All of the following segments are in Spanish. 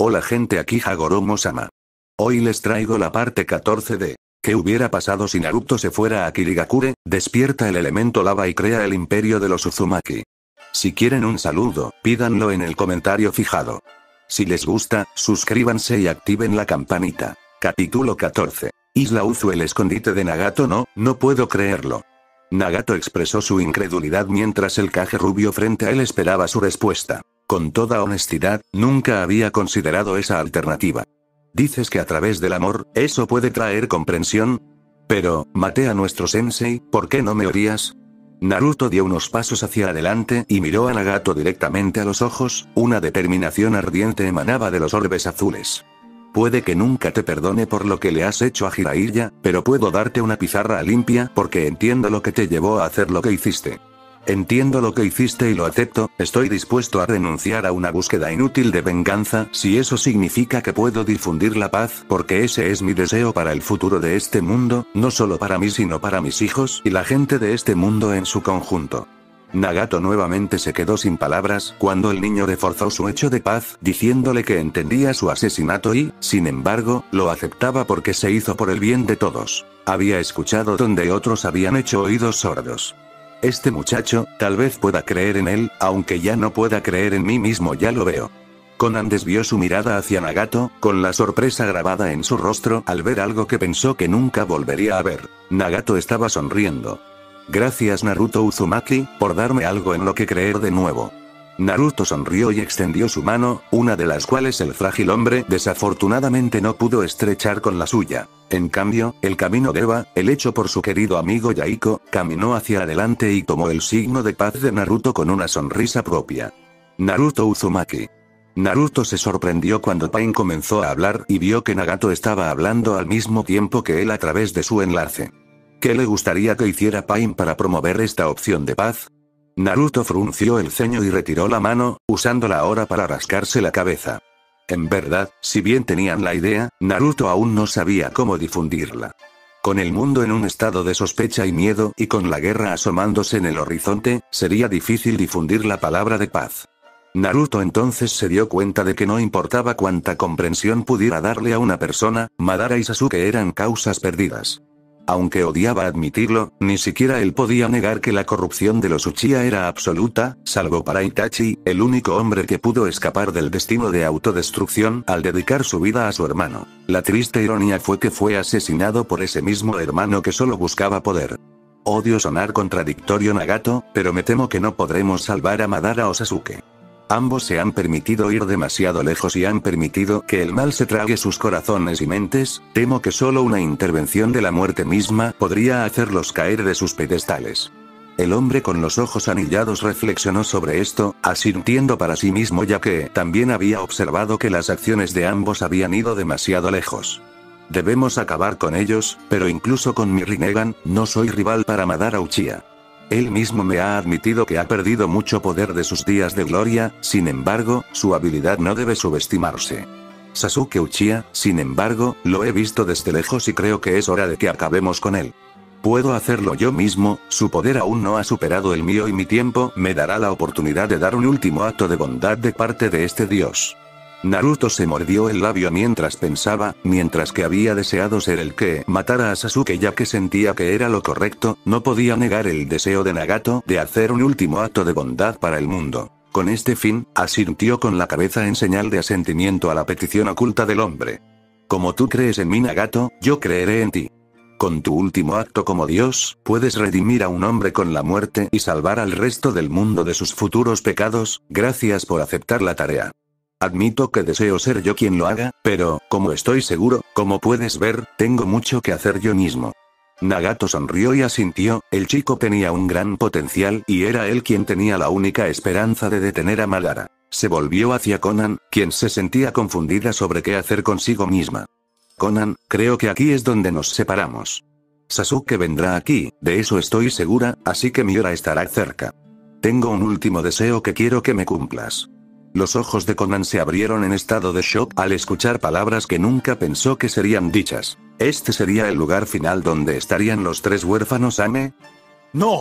Hola gente, aquí Hagoromo-sama. Hoy les traigo la parte 14 de ¿qué hubiera pasado si Naruto se fuera a Kirigakure, despierta el elemento lava y crea el imperio de los Uzumaki? Si quieren un saludo, pídanlo en el comentario fijado. Si les gusta, suscríbanse y activen la campanita. Capítulo 14. Isla Uzu, el escondite de Nagato. No puedo creerlo. Nagato expresó su incredulidad mientras el Kage rubio frente a él esperaba su respuesta. Con toda honestidad, nunca había considerado esa alternativa. ¿Dices que a través del amor, eso puede traer comprensión? Pero, maté a nuestro sensei, ¿por qué no me odias? Naruto dio unos pasos hacia adelante y miró a Nagato directamente a los ojos, una determinación ardiente emanaba de los orbes azules. Puede que nunca te perdone por lo que le has hecho a Jiraiya, pero puedo darte una pizarra limpia porque entiendo lo que te llevó a hacer lo que hiciste. Entiendo lo que hiciste y lo acepto, estoy dispuesto a renunciar a una búsqueda inútil de venganza si eso significa que puedo difundir la paz, porque ese es mi deseo para el futuro de este mundo, no solo para mí sino para mis hijos y la gente de este mundo en su conjunto. Nagato nuevamente se quedó sin palabras cuando el niño reforzó su hecho de paz, diciéndole que entendía su asesinato y, sin embargo, lo aceptaba porque se hizo por el bien de todos. Había escuchado donde otros habían hecho oídos sordos. Este muchacho, tal vez pueda creer en él, aunque ya no pueda creer en mí mismo, ya lo veo. Konan desvió su mirada hacia Nagato, con la sorpresa grabada en su rostro al ver algo que pensó que nunca volvería a ver. Nagato estaba sonriendo. Gracias Naruto Uzumaki, por darme algo en lo que creer de nuevo. Naruto sonrió y extendió su mano, una de las cuales el frágil hombre desafortunadamente no pudo estrechar con la suya. En cambio, el camino de Eva, el hecho por su querido amigo Yaiko, caminó hacia adelante y tomó el signo de paz de Naruto con una sonrisa propia. Naruto Uzumaki. Naruto se sorprendió cuando Pain comenzó a hablar y vio que Nagato estaba hablando al mismo tiempo que él a través de su enlace. ¿Qué le gustaría que hiciera Pain para promover esta opción de paz? Naruto frunció el ceño y retiró la mano, usándola ahora para rascarse la cabeza. En verdad, si bien tenían la idea, Naruto aún no sabía cómo difundirla. Con el mundo en un estado de sospecha y miedo, y con la guerra asomándose en el horizonte, sería difícil difundir la palabra de paz. Naruto entonces se dio cuenta de que no importaba cuánta comprensión pudiera darle a una persona, Madara y Sasuke eran causas perdidas. Aunque odiaba admitirlo, ni siquiera él podía negar que la corrupción de los Uchiha era absoluta, salvo para Itachi, el único hombre que pudo escapar del destino de autodestrucción al dedicar su vida a su hermano. La triste ironía fue que fue asesinado por ese mismo hermano que solo buscaba poder. Odio sonar contradictorio Nagato, pero me temo que no podremos salvar a Madara o Sasuke. Ambos se han permitido ir demasiado lejos y han permitido que el mal se trague sus corazones y mentes, temo que solo una intervención de la muerte misma podría hacerlos caer de sus pedestales. El hombre con los ojos anillados reflexionó sobre esto, asintiendo para sí mismo ya que también había observado que las acciones de ambos habían ido demasiado lejos. Debemos acabar con ellos, pero incluso con mi Rinnegan, no soy rival para Madara Uchiha. Él mismo me ha admitido que ha perdido mucho poder de sus días de gloria, sin embargo, su habilidad no debe subestimarse. Sasuke Uchiha, sin embargo, lo he visto desde lejos y creo que es hora de que acabemos con él. Puedo hacerlo yo mismo, su poder aún no ha superado el mío y mi tiempo me dará la oportunidad de dar un último acto de bondad de parte de este dios. Naruto se mordió el labio mientras pensaba, mientras que había deseado ser el que matara a Sasuke ya que sentía que era lo correcto, no podía negar el deseo de Nagato de hacer un último acto de bondad para el mundo. Con este fin, asintió con la cabeza en señal de asentimiento a la petición oculta del hombre. Como tú crees en mí Nagato, yo creeré en ti. Con tu último acto como Dios, puedes redimir a un hombre con la muerte y salvar al resto del mundo de sus futuros pecados, gracias por aceptar la tarea. Admito que deseo ser yo quien lo haga, pero, como estoy seguro, como puedes ver, tengo mucho que hacer yo mismo. Nagato sonrió y asintió, el chico tenía un gran potencial y era él quien tenía la única esperanza de detener a Madara. Se volvió hacia Konan, quien se sentía confundida sobre qué hacer consigo misma. Konan, creo que aquí es donde nos separamos. Sasuke vendrá aquí, de eso estoy segura, así que mi hora estará cerca. Tengo un último deseo que quiero que me cumplas. Los ojos de Konan se abrieron en estado de shock al escuchar palabras que nunca pensó que serían dichas. ¿Este sería el lugar final donde estarían los tres huérfanos Ame? ¡No!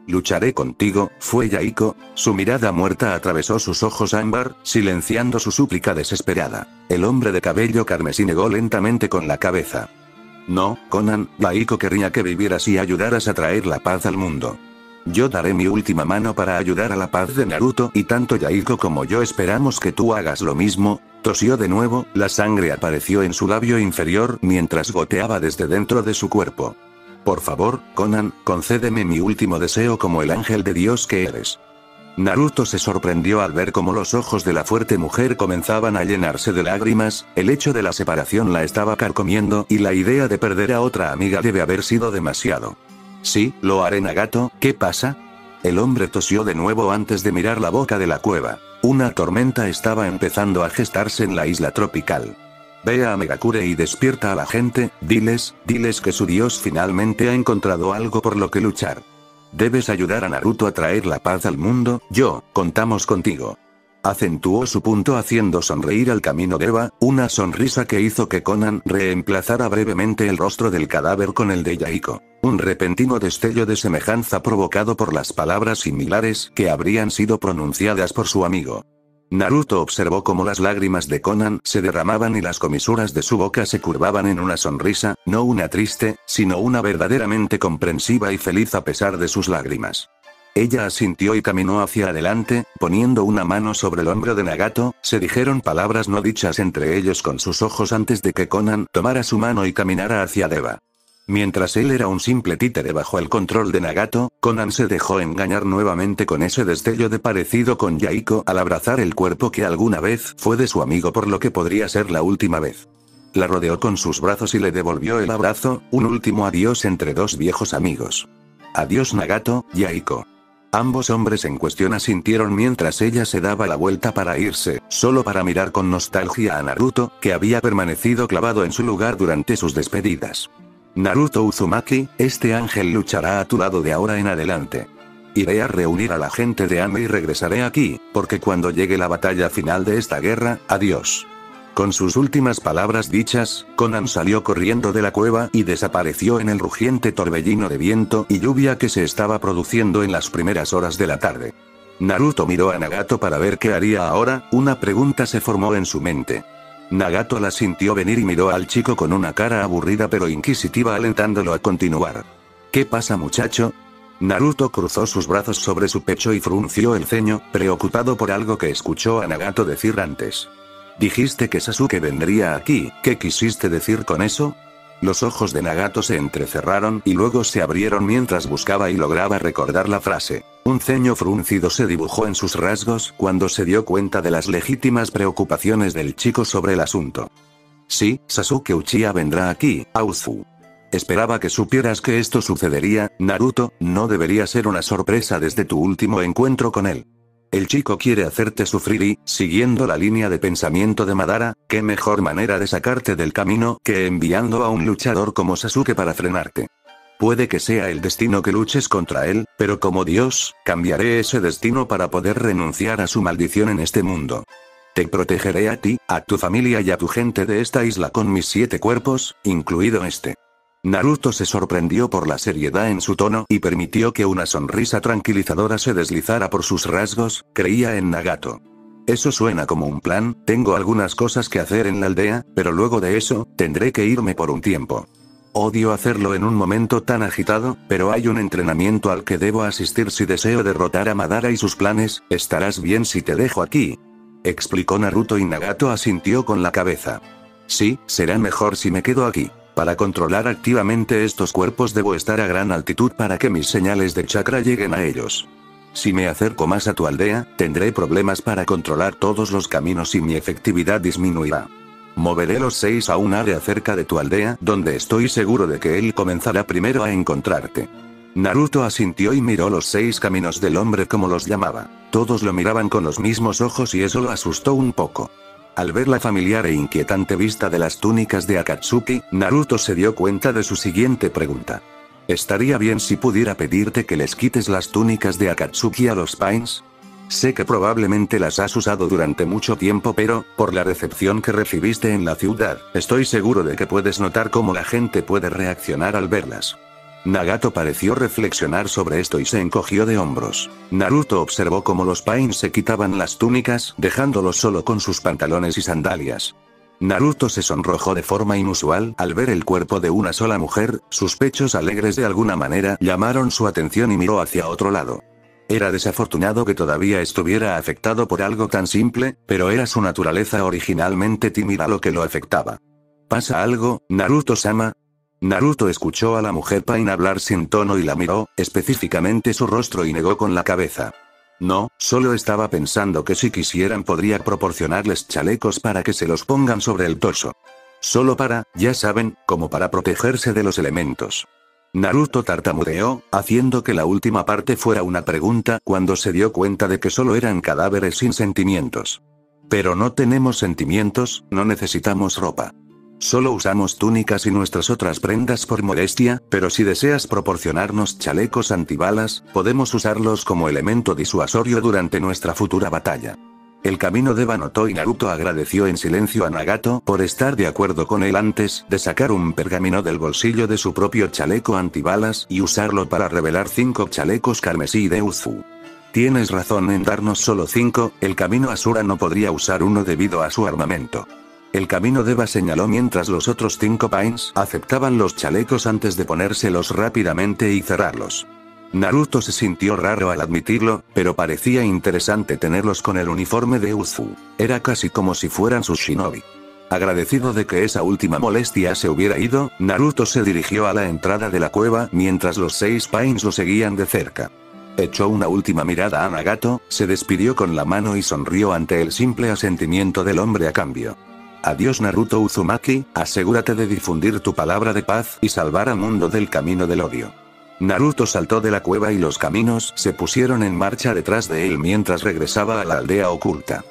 Lucharé contigo, fue Yaiko. Su mirada muerta atravesó sus ojos ámbar, silenciando su súplica desesperada. El hombre de cabello carmesí negó lentamente con la cabeza. No, Conan, Yaiko querría que vivieras y ayudaras a traer la paz al mundo. Yo daré mi última mano para ayudar a la paz de Naruto y tanto Yaiko como yo esperamos que tú hagas lo mismo. Tosió de nuevo, la sangre apareció en su labio inferior mientras goteaba desde dentro de su cuerpo. Por favor, Conan, concédeme mi último deseo como el ángel de Dios que eres. Naruto se sorprendió al ver cómo los ojos de la fuerte mujer comenzaban a llenarse de lágrimas, el hecho de la separación la estaba carcomiendo y la idea de perder a otra amiga debe haber sido demasiado. Sí, lo haré Nagato, ¿qué pasa? El hombre tosió de nuevo antes de mirar la boca de la cueva. Una tormenta estaba empezando a gestarse en la isla tropical. Ve a Megakure y despierta a la gente, diles que su dios finalmente ha encontrado algo por lo que luchar. Debes ayudar a Naruto a traer la paz al mundo, contamos contigo. Acentuó su punto haciendo sonreír al camino de Eva, una sonrisa que hizo que Conan reemplazara brevemente el rostro del cadáver con el de Yaiko. Un repentino destello de semejanza provocado por las palabras similares que habrían sido pronunciadas por su amigo. Naruto observó cómo las lágrimas de Conan se derramaban y las comisuras de su boca se curvaban en una sonrisa, no una triste, sino una verdaderamente comprensiva y feliz a pesar de sus lágrimas. Ella asintió y caminó hacia adelante, poniendo una mano sobre el hombro de Nagato, se dijeron palabras no dichas entre ellos con sus ojos antes de que Conan tomara su mano y caminara hacia Deva. Mientras él era un simple títere bajo el control de Nagato, Conan se dejó engañar nuevamente con ese destello de parecido con Yaiko al abrazar el cuerpo que alguna vez fue de su amigo por lo que podría ser la última vez. La rodeó con sus brazos y le devolvió el abrazo, un último adiós entre dos viejos amigos. Adiós Nagato, Yaiko. Ambos hombres en cuestión asintieron mientras ella se daba la vuelta para irse, solo para mirar con nostalgia a Naruto, que había permanecido clavado en su lugar durante sus despedidas. Naruto Uzumaki, este ángel luchará a tu lado de ahora en adelante. Iré a reunir a la gente de Ame y regresaré aquí, porque cuando llegue la batalla final de esta guerra, adiós. Con sus últimas palabras dichas, Conan salió corriendo de la cueva y desapareció en el rugiente torbellino de viento y lluvia que se estaba produciendo en las primeras horas de la tarde. Naruto miró a Nagato para ver qué haría ahora, una pregunta se formó en su mente. Nagato la sintió venir y miró al chico con una cara aburrida pero inquisitiva alentándolo a continuar. ¿Qué pasa muchacho? Naruto cruzó sus brazos sobre su pecho y frunció el ceño, preocupado por algo que escuchó a Nagato decir antes. Dijiste que Sasuke vendría aquí, ¿qué quisiste decir con eso? Los ojos de Nagato se entrecerraron y luego se abrieron mientras buscaba y lograba recordar la frase. Un ceño fruncido se dibujó en sus rasgos cuando se dio cuenta de las legítimas preocupaciones del chico sobre el asunto. Sí, Sasuke Uchiha vendrá aquí, Auzu. Esperaba que supieras que esto sucedería, Naruto, no debería ser una sorpresa desde tu último encuentro con él. El chico quiere hacerte sufrir y, siguiendo la línea de pensamiento de Madara, qué mejor manera de sacarte del camino que enviando a un luchador como Sasuke para frenarte. Puede que sea el destino que luches contra él, pero como Dios, cambiaré ese destino para poder renunciar a su maldición en este mundo. Te protegeré a ti, a tu familia y a tu gente de esta isla con mis 7 cuerpos, incluido este. Naruto se sorprendió por la seriedad en su tono y permitió que una sonrisa tranquilizadora se deslizara por sus rasgos, creía en Nagato. Eso suena como un plan, tengo algunas cosas que hacer en la aldea, pero luego de eso, tendré que irme por un tiempo. Odio hacerlo en un momento tan agitado, pero hay un entrenamiento al que debo asistir si deseo derrotar a Madara y sus planes, estarás bien si te dejo aquí. Explicó Naruto y Nagato asintió con la cabeza. Sí, será mejor si me quedo aquí. Para controlar activamente estos cuerpos debo estar a gran altitud para que mis señales de chakra lleguen a ellos. Si me acerco más a tu aldea, tendré problemas para controlar todos los caminos y mi efectividad disminuirá. Moveré los 6 a un área cerca de tu aldea donde estoy seguro de que él comenzará primero a encontrarte. Naruto asintió y miró los 6 caminos del hombre como los llamaba. Todos lo miraban con los mismos ojos y eso lo asustó un poco. Al ver la familiar e inquietante vista de las túnicas de Akatsuki, Naruto se dio cuenta de su siguiente pregunta. ¿Estaría bien si pudiera pedirte que les quites las túnicas de Akatsuki a los Pains? Sé que probablemente las has usado durante mucho tiempo pero, por la recepción que recibiste en la ciudad, estoy seguro de que puedes notar cómo la gente puede reaccionar al verlas. Nagato pareció reflexionar sobre esto y se encogió de hombros. Naruto observó cómo los Pains se quitaban las túnicas, dejándolos solo con sus pantalones y sandalias. Naruto se sonrojó de forma inusual al ver el cuerpo de una sola mujer, sus pechos alegres de alguna manera llamaron su atención y miró hacia otro lado. Era desafortunado que todavía estuviera afectado por algo tan simple, pero era su naturaleza originalmente tímida lo que lo afectaba. ¿Pasa algo, Naruto-sama? Naruto escuchó a la mujer Pain hablar sin tono y la miró, específicamente su rostro, y negó con la cabeza. No, solo estaba pensando que si quisieran podría proporcionarles chalecos para que se los pongan sobre el torso. Solo para, ya saben, como para protegerse de los elementos. Naruto tartamudeó, haciendo que la última parte fuera una pregunta cuando se dio cuenta de que solo eran cadáveres sin sentimientos. Pero no tenemos sentimientos, no necesitamos ropa. Solo usamos túnicas y nuestras otras prendas por modestia, pero si deseas proporcionarnos chalecos antibalas, podemos usarlos como elemento disuasorio durante nuestra futura batalla. El camino de Wano y Naruto agradeció en silencio a Nagato por estar de acuerdo con él antes de sacar un pergamino del bolsillo de su propio chaleco antibalas y usarlo para revelar 5 chalecos carmesí de Uzu. Tienes razón en darnos solo 5, el camino Asura no podría usar uno debido a su armamento. El camino Deva señaló mientras los otros 5 Pains aceptaban los chalecos antes de ponérselos rápidamente y cerrarlos. Naruto se sintió raro al admitirlo, pero parecía interesante tenerlos con el uniforme de Uzu. Era casi como si fueran sus shinobi. Agradecido de que esa última molestia se hubiera ido, Naruto se dirigió a la entrada de la cueva mientras los 6 Pains lo seguían de cerca. Echó una última mirada a Nagato, se despidió con la mano y sonrió ante el simple asentimiento del hombre a cambio. Adiós Naruto Uzumaki, asegúrate de difundir tu palabra de paz y salvar al mundo del camino del odio. Naruto saltó de la cueva y los caminos se pusieron en marcha detrás de él mientras regresaba a la aldea oculta.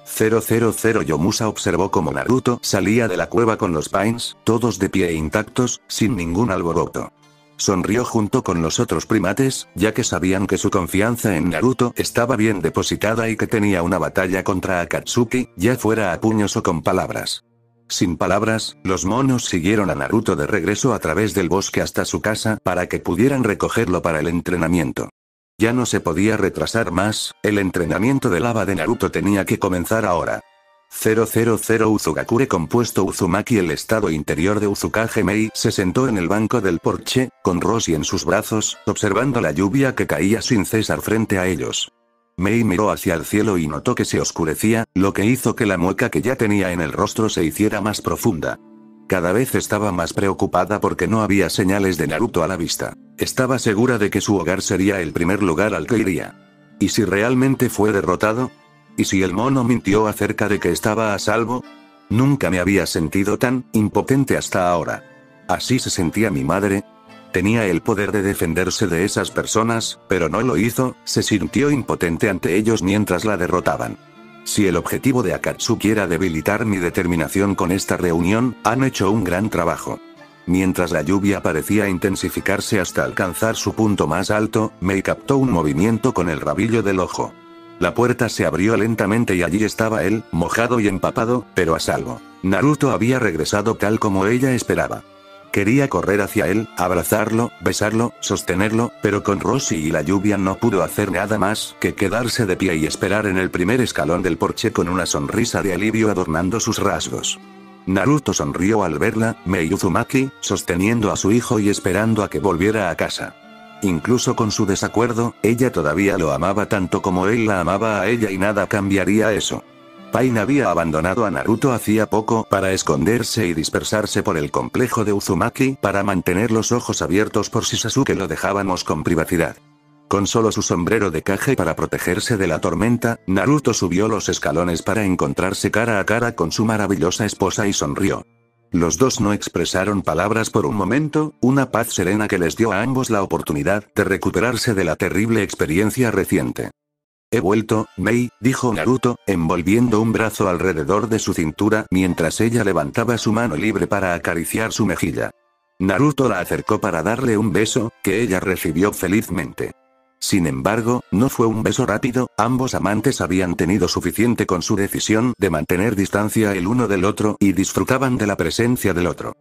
000 Yomusa observó cómo Naruto salía de la cueva con los Pains, todos de pie e intactos, sin ningún alboroto. Sonrió junto con los otros primates, ya que sabían que su confianza en Naruto estaba bien depositada y que tenía una batalla contra Akatsuki, ya fuera a puños o con palabras. Sin palabras, los monos siguieron a Naruto de regreso a través del bosque hasta su casa para que pudieran recogerlo para el entrenamiento. Ya no se podía retrasar más, el entrenamiento de lava de Naruto tenía que comenzar ahora. 000 Uzugakure compuesto Uzumaki. El estado interior de Uzukage Mei se sentó en el banco del porche, con Roshi en sus brazos, observando la lluvia que caía sin cesar frente a ellos. Mei miró hacia el cielo y notó que se oscurecía, lo que hizo que la mueca que ya tenía en el rostro se hiciera más profunda. Cada vez estaba más preocupada porque no había señales de Naruto a la vista. Estaba segura de que su hogar sería el primer lugar al que iría. ¿Y si realmente fue derrotado? ¿Y si el mono mintió acerca de que estaba a salvo? Nunca me había sentido tan impotente hasta ahora. ¿Así se sentía mi madre? Tenía el poder de defenderse de esas personas, pero no lo hizo, se sintió impotente ante ellos mientras la derrotaban. Si el objetivo de Akatsuki era debilitar mi determinación con esta reunión, han hecho un gran trabajo. Mientras la lluvia parecía intensificarse hasta alcanzar su punto más alto, Mei captó un movimiento con el rabillo del ojo. La puerta se abrió lentamente y allí estaba él, mojado y empapado, pero a salvo. Naruto había regresado tal como ella esperaba. Quería correr hacia él, abrazarlo, besarlo, sostenerlo, pero con Roshi y la lluvia no pudo hacer nada más que quedarse de pie y esperar en el primer escalón del porche con una sonrisa de alivio adornando sus rasgos. Naruto sonrió al verla, Mei Uzumaki, sosteniendo a su hijo y esperando a que volviera a casa. Incluso con su desacuerdo, ella todavía lo amaba tanto como él la amaba a ella y nada cambiaría eso. Pain había abandonado a Naruto hacía poco para esconderse y dispersarse por el complejo de Uzumaki para mantener los ojos abiertos por si Sasuke lo dejábamos con privacidad. Con solo su sombrero de Kage para protegerse de la tormenta, Naruto subió los escalones para encontrarse cara a cara con su maravillosa esposa y sonrió. Los dos no expresaron palabras por un momento, una paz serena que les dio a ambos la oportunidad de recuperarse de la terrible experiencia reciente. He vuelto, Mei, dijo Naruto, envolviendo un brazo alrededor de su cintura mientras ella levantaba su mano libre para acariciar su mejilla. Naruto la acercó para darle un beso, que ella recibió felizmente. Sin embargo, no fue un beso rápido, ambos amantes habían tenido suficiente con su decisión de mantener distancia el uno del otro y disfrutaban de la presencia del otro.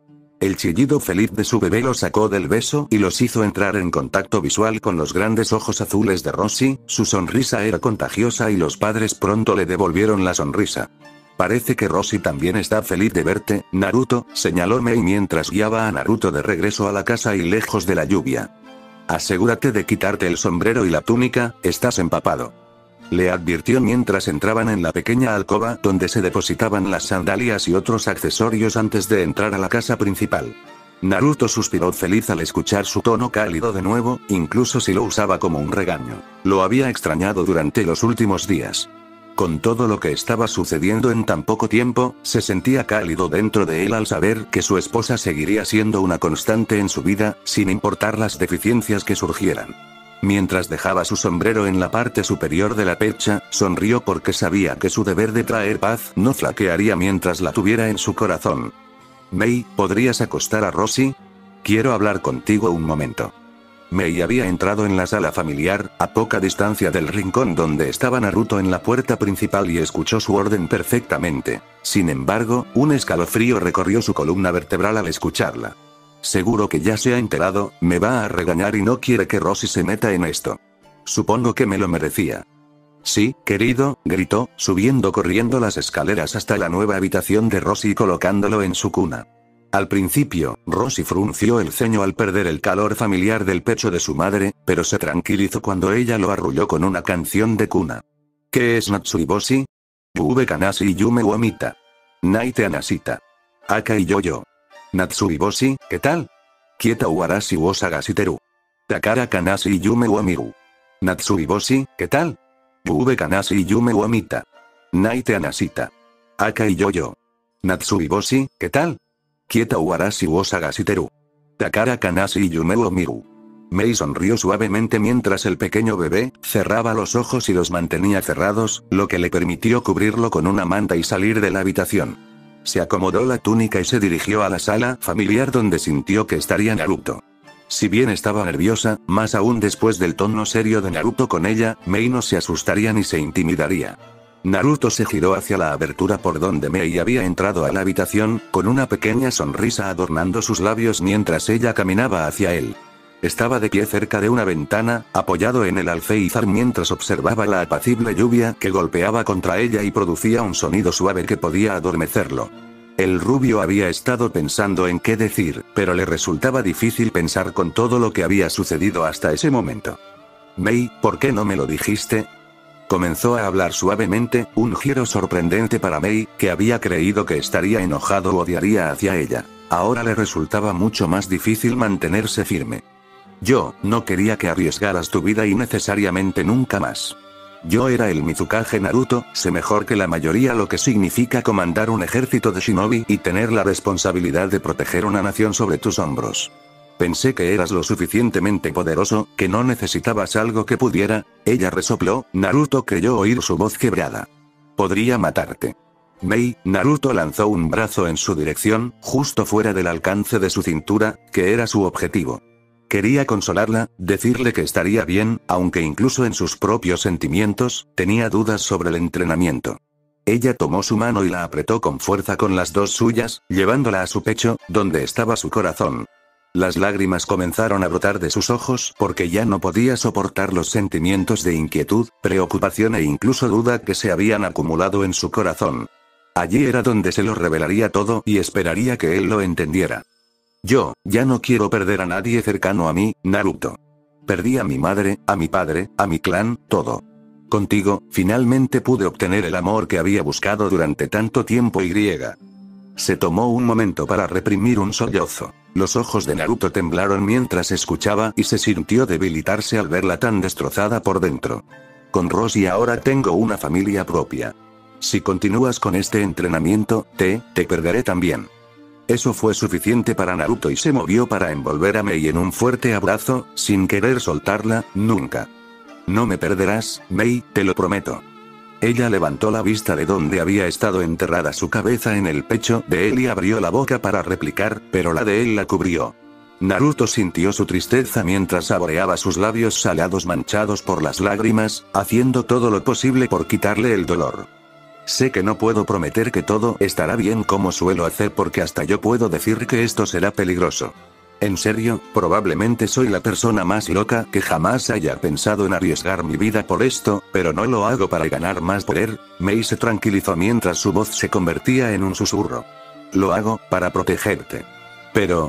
El chillido feliz de su bebé los sacó del beso y los hizo entrar en contacto visual con los grandes ojos azules de Rossi. Su sonrisa era contagiosa y los padres pronto le devolvieron la sonrisa. Parece que Rossi también está feliz de verte, Naruto, señaló Mei mientras guiaba a Naruto de regreso a la casa y lejos de la lluvia. Asegúrate de quitarte el sombrero y la túnica, estás empapado. Le advirtió mientras entraban en la pequeña alcoba donde se depositaban las sandalias y otros accesorios antes de entrar a la casa principal. Naruto suspiró feliz al escuchar su tono cálido de nuevo, incluso si lo usaba como un regaño. Lo había extrañado durante los últimos días. Con todo lo que estaba sucediendo en tan poco tiempo, se sentía cálido dentro de él al saber que su esposa seguiría siendo una constante en su vida, sin importar las deficiencias que surgieran. Mientras dejaba su sombrero en la parte superior de la percha, sonrió porque sabía que su deber de traer paz no flaquearía mientras la tuviera en su corazón. Mei, ¿podrías acostar a Rossi? Quiero hablar contigo un momento. Mei había entrado en la sala familiar, a poca distancia del rincón donde estaba Naruto en la puerta principal y escuchó su orden perfectamente. Sin embargo, un escalofrío recorrió su columna vertebral al escucharla. Seguro que ya se ha enterado, me va a regañar y no quiere que Rossi se meta en esto. Supongo que me lo merecía. Sí, querido, gritó, subiendo corriendo las escaleras hasta la nueva habitación de Rossi y colocándolo en su cuna. Al principio, Rossi frunció el ceño al perder el calor familiar del pecho de su madre, pero se tranquilizó cuando ella lo arrulló con una canción de cuna. ¿Qué es Natsuiboshi? Ube Kanasi Yume Wamita. Naite Anasita. Aka y yo. Natsuiboshi, ¿qué tal? Kieta Uarashi Wosagasiteru. Takara Kanasi Yume Wamiru. Natsuiboshi, ¿qué tal? Ube Kanasi Yume Wamita. Naite Anasita. Aka y yo. Natsuiboshi, ¿qué tal? Kieta Uarashi Wosagasiteru. Takara Kanasi Yume Wamiru. Mei sonrió suavemente mientras el pequeño bebé cerraba los ojos y los mantenía cerrados, lo que le permitió cubrirlo con una manta y salir de la habitación. Se acomodó la túnica y se dirigió a la sala familiar donde sintió que estaría Naruto. Si bien estaba nerviosa, más aún después del tono serio de Naruto con ella, Mei no se asustaría ni se intimidaría. Naruto se giró hacia la abertura por donde Mei había entrado a la habitación, con una pequeña sonrisa adornando sus labios mientras ella caminaba hacia él. Estaba de pie cerca de una ventana, apoyado en el alféizar mientras observaba la apacible lluvia que golpeaba contra ella y producía un sonido suave que podía adormecerlo. El rubio había estado pensando en qué decir, pero le resultaba difícil pensar con todo lo que había sucedido hasta ese momento. Mei, ¿por qué no me lo dijiste? Comenzó a hablar suavemente, un giro sorprendente para Mei, que había creído que estaría enojado o odiaría hacia ella. Ahora le resultaba mucho más difícil mantenerse firme. Yo, no quería que arriesgaras tu vida innecesariamente nunca más. Yo era el Mizukage Naruto, sé mejor que la mayoría lo que significa comandar un ejército de shinobi y tener la responsabilidad de proteger una nación sobre tus hombros. Pensé que eras lo suficientemente poderoso, que no necesitabas algo que pudiera. Ella resopló. Naruto creyó oír su voz quebrada. Podría matarte. Mei, Naruto lanzó un brazo en su dirección, justo fuera del alcance de su cintura, que era su objetivo. Quería consolarla, decirle que estaría bien, aunque incluso en sus propios sentimientos, tenía dudas sobre el entrenamiento. Ella tomó su mano y la apretó con fuerza con las dos suyas, llevándola a su pecho, donde estaba su corazón. Las lágrimas comenzaron a brotar de sus ojos porque ya no podía soportar los sentimientos de inquietud, preocupación e incluso duda que se habían acumulado en su corazón. Allí era donde se lo revelaría todo y esperaría que él lo entendiera. Yo, ya no quiero perder a nadie cercano a mí, Naruto. Perdí a mi madre, a mi padre, a mi clan, todo. Contigo, finalmente pude obtener el amor que había buscado durante tanto tiempo y griega. Se tomó un momento para reprimir un sollozo. Los ojos de Naruto temblaron mientras escuchaba y se sintió debilitarse al verla tan destrozada por dentro. Con Rossi ahora tengo una familia propia. Si continúas con este entrenamiento, te perderé también. Eso fue suficiente para Naruto y se movió para envolver a Mei en un fuerte abrazo, sin querer soltarla, nunca. No me perderás, Mei, te lo prometo. Ella levantó la vista de donde había estado enterrada su cabeza en el pecho de él y abrió la boca para replicar, pero la de él la cubrió. Naruto sintió su tristeza mientras saboreaba sus labios salados manchados por las lágrimas, haciendo todo lo posible por quitarle el dolor. Sé que no puedo prometer que todo estará bien como suelo hacer porque hasta yo puedo decir que esto será peligroso. En serio, probablemente soy la persona más loca que jamás haya pensado en arriesgar mi vida por esto, pero no lo hago para ganar más poder. Mei se tranquilizó mientras su voz se convertía en un susurro. Lo hago para protegerte. Pero,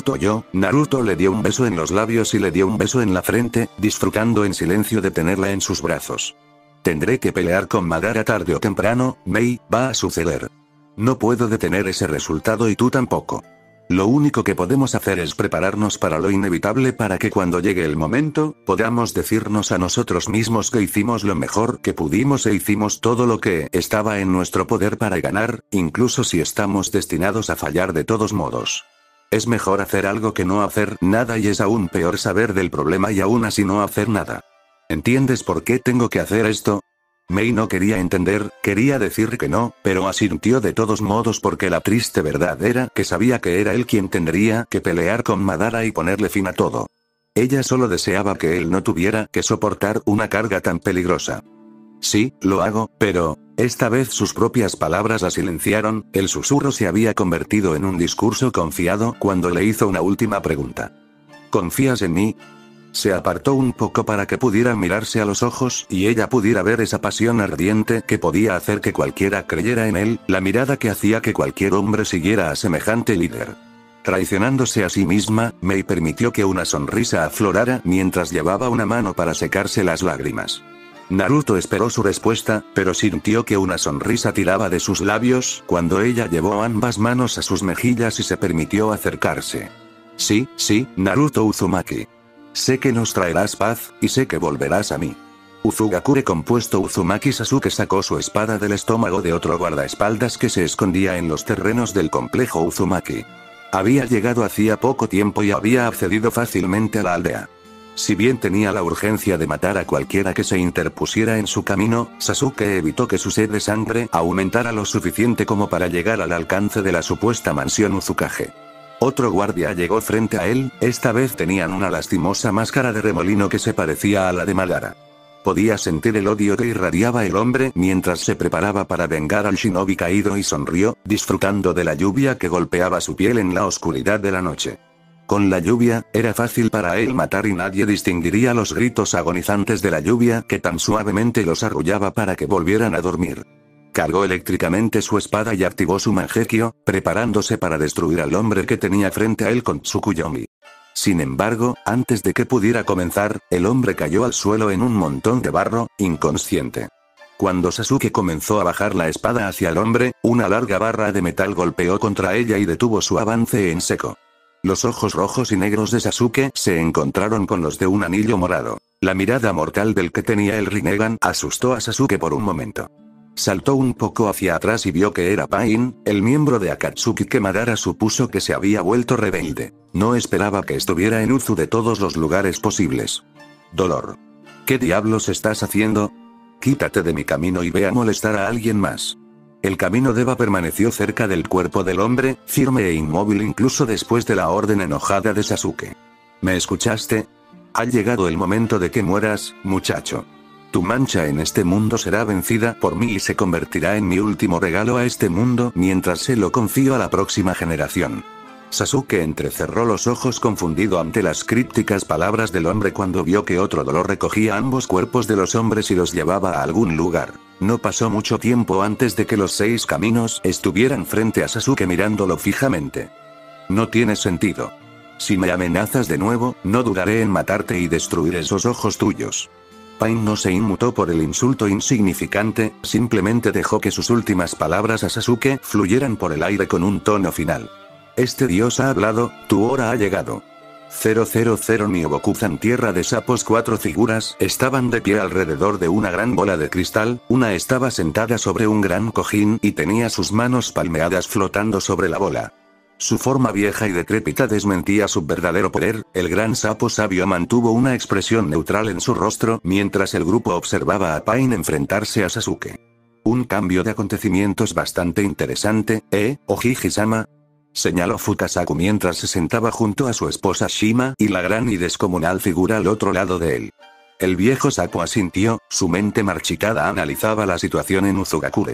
Naruto le dio un beso en los labios y le dio un beso en la frente, disfrutando en silencio de tenerla en sus brazos. Tendré que pelear con Madara tarde o temprano, Mei, va a suceder. No puedo detener ese resultado y tú tampoco. Lo único que podemos hacer es prepararnos para lo inevitable para que cuando llegue el momento, podamos decirnos a nosotros mismos que hicimos lo mejor que pudimos e hicimos todo lo que estaba en nuestro poder para ganar, incluso si estamos destinados a fallar de todos modos. Es mejor hacer algo que no hacer nada y es aún peor saber del problema y aún así no hacer nada. ¿Entiendes por qué tengo que hacer esto? Mei no quería entender, quería decir que no, pero asintió de todos modos porque la triste verdad era que sabía que era él quien tendría que pelear con Madara y ponerle fin a todo. Ella solo deseaba que él no tuviera que soportar una carga tan peligrosa. Sí, lo hago, pero... Esta vez sus propias palabras la silenciaron, el susurro se había convertido en un discurso confiado cuando le hizo una última pregunta. ¿Confías en mí? Se apartó un poco para que pudieran mirarse a los ojos y ella pudiera ver esa pasión ardiente que podía hacer que cualquiera creyera en él, la mirada que hacía que cualquier hombre siguiera a semejante líder. Traicionándose a sí misma, Mei permitió que una sonrisa aflorara mientras llevaba una mano para secarse las lágrimas. Naruto esperó su respuesta, pero sintió que una sonrisa tiraba de sus labios cuando ella llevó ambas manos a sus mejillas y se permitió acercarse. Sí, Naruto Uzumaki. Sé que nos traerás paz, y sé que volverás a mí. Uzugakure compuesto Uzumaki Sasuke sacó su espada del estómago de otro guardaespaldas que se escondía en los terrenos del complejo Uzumaki. Había llegado hacía poco tiempo y había accedido fácilmente a la aldea. Si bien tenía la urgencia de matar a cualquiera que se interpusiera en su camino, Sasuke evitó que su sed de sangre aumentara lo suficiente como para llegar al alcance de la supuesta mansión Uzukage. Otro guardia llegó frente a él, esta vez tenían una lastimosa máscara de remolino que se parecía a la de Madara. Podía sentir el odio que irradiaba el hombre mientras se preparaba para vengar al shinobi caído y sonrió, disfrutando de la lluvia que golpeaba su piel en la oscuridad de la noche. Con la lluvia, era fácil para él matar y nadie distinguiría los gritos agonizantes de la lluvia que tan suavemente los arrullaba para que volvieran a dormir. Cargó eléctricamente su espada y activó su Mangekyo, preparándose para destruir al hombre que tenía frente a él con Tsukuyomi. Sin embargo, antes de que pudiera comenzar, el hombre cayó al suelo en un montón de barro, inconsciente. Cuando Sasuke comenzó a bajar la espada hacia el hombre, una larga barra de metal golpeó contra ella y detuvo su avance en seco. Los ojos rojos y negros de Sasuke se encontraron con los de un anillo morado. La mirada mortal del que tenía el Rinnegan asustó a Sasuke por un momento. Saltó un poco hacia atrás y vio que era Pain, el miembro de Akatsuki que Madara supuso que se había vuelto rebelde. No esperaba que estuviera en Uzu de todos los lugares posibles. Dolor. ¿Qué diablos estás haciendo? Quítate de mi camino y ve a molestar a alguien más. El camino Deva permaneció cerca del cuerpo del hombre, firme e inmóvil incluso después de la orden enojada de Sasuke. ¿Me escuchaste? Ha llegado el momento de que mueras, muchacho. Tu mancha en este mundo será vencida por mí y se convertirá en mi último regalo a este mundo mientras se lo confío a la próxima generación. Sasuke entrecerró los ojos confundido ante las crípticas palabras del hombre cuando vio que otro dolor recogía ambos cuerpos de los hombres y los llevaba a algún lugar. No pasó mucho tiempo antes de que los 6 caminos estuvieran frente a Sasuke mirándolo fijamente. No tiene sentido. Si me amenazas de nuevo, no dudaré en matarte y destruir esos ojos tuyos. Pain no se inmutó por el insulto insignificante, simplemente dejó que sus últimas palabras a Sasuke fluyeran por el aire con un tono final. Este dios ha hablado, tu hora ha llegado. 000 Nioboku-zan tierra de sapos. 4 figuras estaban de pie alrededor de una gran bola de cristal, una estaba sentada sobre un gran cojín y tenía sus manos palmeadas flotando sobre la bola. Su forma vieja y decrépita desmentía su verdadero poder, el gran sapo sabio mantuvo una expresión neutral en su rostro mientras el grupo observaba a Pain enfrentarse a Sasuke. Un cambio de acontecimientos bastante interesante, Ojiji-sama? Señaló Fukasaku mientras se sentaba junto a su esposa Shima y la gran y descomunal figura al otro lado de él. El viejo sapo asintió, su mente marchitada analizaba la situación en Uzugakure.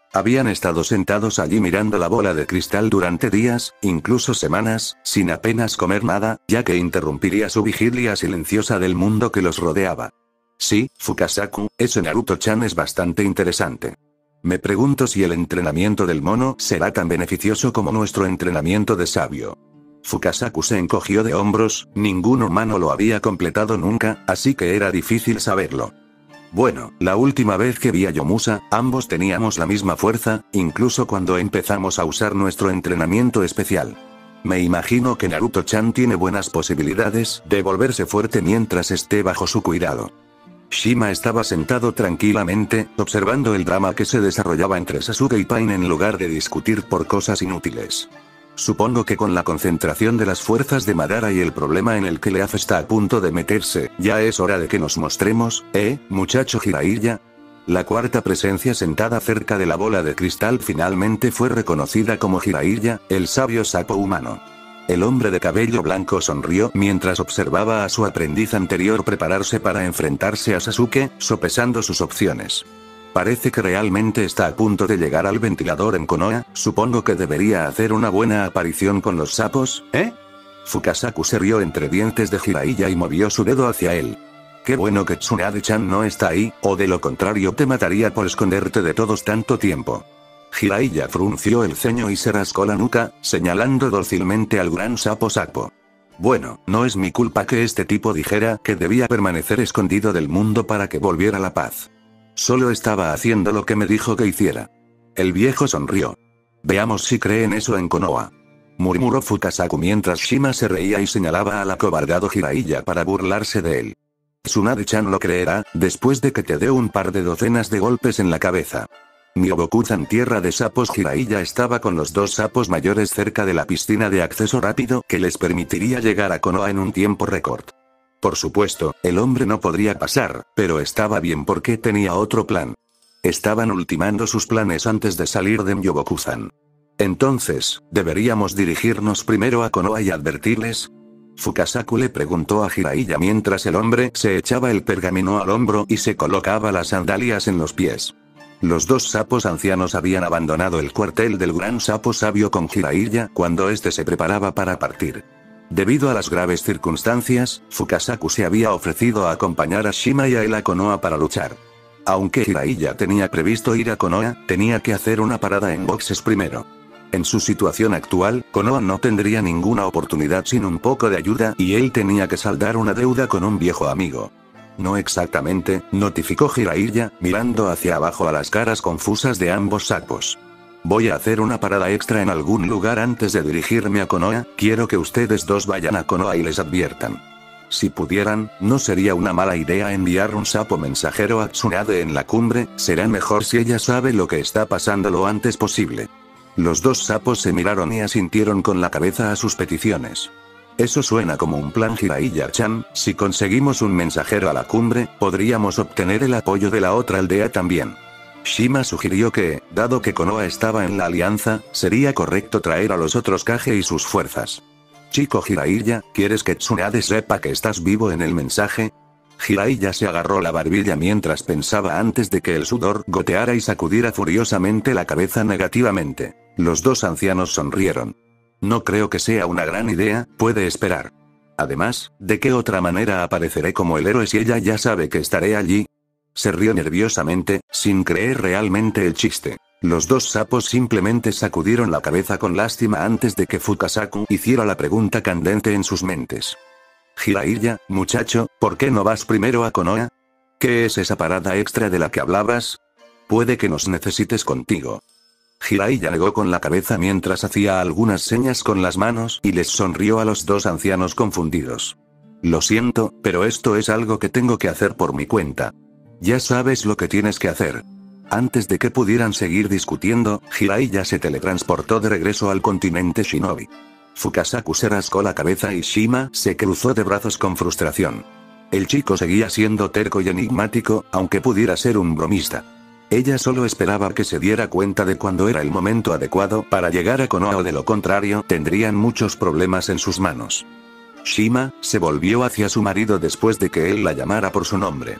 Habían estado sentados allí mirando la bola de cristal durante días, incluso semanas, sin apenas comer nada, ya que interrumpiría su vigilia silenciosa del mundo que los rodeaba. Sí, Fukasaku, ese Naruto-chan es bastante interesante. Me pregunto si el entrenamiento del mono será tan beneficioso como nuestro entrenamiento de sabio. Fukasaku se encogió de hombros, ningún humano lo había completado nunca, así que era difícil saberlo. Bueno, la última vez que vi a Yomusa, ambos teníamos la misma fuerza, incluso cuando empezamos a usar nuestro entrenamiento especial. Me imagino que Naruto-chan tiene buenas posibilidades de volverse fuerte mientras esté bajo su cuidado. Shima estaba sentado tranquilamente, observando el drama que se desarrollaba entre Sasuke y Pain en lugar de discutir por cosas inútiles. Supongo que con la concentración de las fuerzas de Madara y el problema en el que Leaf está a punto de meterse, ya es hora de que nos mostremos, muchacho Jiraiya. La cuarta presencia sentada cerca de la bola de cristal finalmente fue reconocida como Jiraiya, el sabio sapo humano. El hombre de cabello blanco sonrió mientras observaba a su aprendiz anterior prepararse para enfrentarse a Sasuke, sopesando sus opciones. Parece que realmente está a punto de llegar al ventilador en Konoha, supongo que debería hacer una buena aparición con los sapos, ¿eh? Fukasaku se rió entre dientes de Jiraiya y movió su dedo hacia él. Qué bueno que Tsunade-chan no está ahí, o de lo contrario te mataría por esconderte de todos tanto tiempo. Jiraiya frunció el ceño y se rascó la nuca, señalando dócilmente al gran sapo. Bueno, no es mi culpa que este tipo dijera que debía permanecer escondido del mundo para que volviera la paz. Solo estaba haciendo lo que me dijo que hiciera. El viejo sonrió. Veamos si creen eso en Konoha. Murmuró Fukasaku mientras Shima se reía y señalaba al acobardado Jiraiya para burlarse de él. Tsunade-chan lo creerá, después de que te dé un par de docenas de golpes en la cabeza. Myoboku-chan tierra de sapos. Jiraiya estaba con los dos sapos mayores cerca de la piscina de acceso rápido que les permitiría llegar a Konoha en un tiempo récord. Por supuesto, el hombre no podría pasar, pero estaba bien porque tenía otro plan. Estaban ultimando sus planes antes de salir de Myoboku-chan. Entonces, ¿deberíamos dirigirnos primero a Konoha y advertirles? Fukasaku le preguntó a Jiraiya mientras el hombre se echaba el pergamino al hombro y se colocaba las sandalias en los pies. Los dos sapos ancianos habían abandonado el cuartel del gran sapo sabio con Jiraiya cuando este se preparaba para partir. Debido a las graves circunstancias, Fukasaku se había ofrecido a acompañar a Shima y a él a Konoha para luchar. Aunque Jiraiya tenía previsto ir a Konoha, tenía que hacer una parada en boxes primero. En su situación actual, Konoha no tendría ninguna oportunidad sin un poco de ayuda y él tenía que saldar una deuda con un viejo amigo. No exactamente, notificó Jiraiya, mirando hacia abajo a las caras confusas de ambos sapos. Voy a hacer una parada extra en algún lugar antes de dirigirme a Konoha, quiero que ustedes dos vayan a Konoha y les adviertan. Si pudieran, no sería una mala idea enviar un sapo mensajero a Tsunade en la cumbre, será mejor si ella sabe lo que está pasando lo antes posible. Los dos sapos se miraron y asintieron con la cabeza a sus peticiones. Eso suena como un plan Jiraiya-chan, si conseguimos un mensajero a la cumbre, podríamos obtener el apoyo de la otra aldea también. Shima sugirió que, dado que Konoha estaba en la alianza, sería correcto traer a los otros Kage y sus fuerzas. Chico Jiraiya, ¿quieres que Tsunade sepa que estás vivo en el mensaje? Jiraiya se agarró la barbilla mientras pensaba antes de que el sudor goteara y sacudiera furiosamente la cabeza negativamente. Los dos ancianos sonrieron. No creo que sea una gran idea, puede esperar. Además, ¿de qué otra manera apareceré como el héroe si ella ya sabe que estaré allí? Se rió nerviosamente, sin creer realmente el chiste. Los dos sapos simplemente sacudieron la cabeza con lástima antes de que Fukasaku hiciera la pregunta candente en sus mentes. Jiraiya, muchacho, ¿por qué no vas primero a Konoha? ¿Qué es esa parada extra de la que hablabas? Puede que nos necesites contigo. Jiraiya negó con la cabeza mientras hacía algunas señas con las manos y les sonrió a los dos ancianos confundidos. Lo siento, pero esto es algo que tengo que hacer por mi cuenta. Ya sabes lo que tienes que hacer. Antes de que pudieran seguir discutiendo, Jiraiya se teletransportó de regreso al continente Shinobi. Fukasaku se rascó la cabeza y Shima se cruzó de brazos con frustración. El chico seguía siendo terco y enigmático, aunque pudiera ser un bromista. Ella solo esperaba que se diera cuenta de cuándo era el momento adecuado para llegar a Konoha o de lo contrario tendrían muchos problemas en sus manos. Shima se volvió hacia su marido después de que él la llamara por su nombre.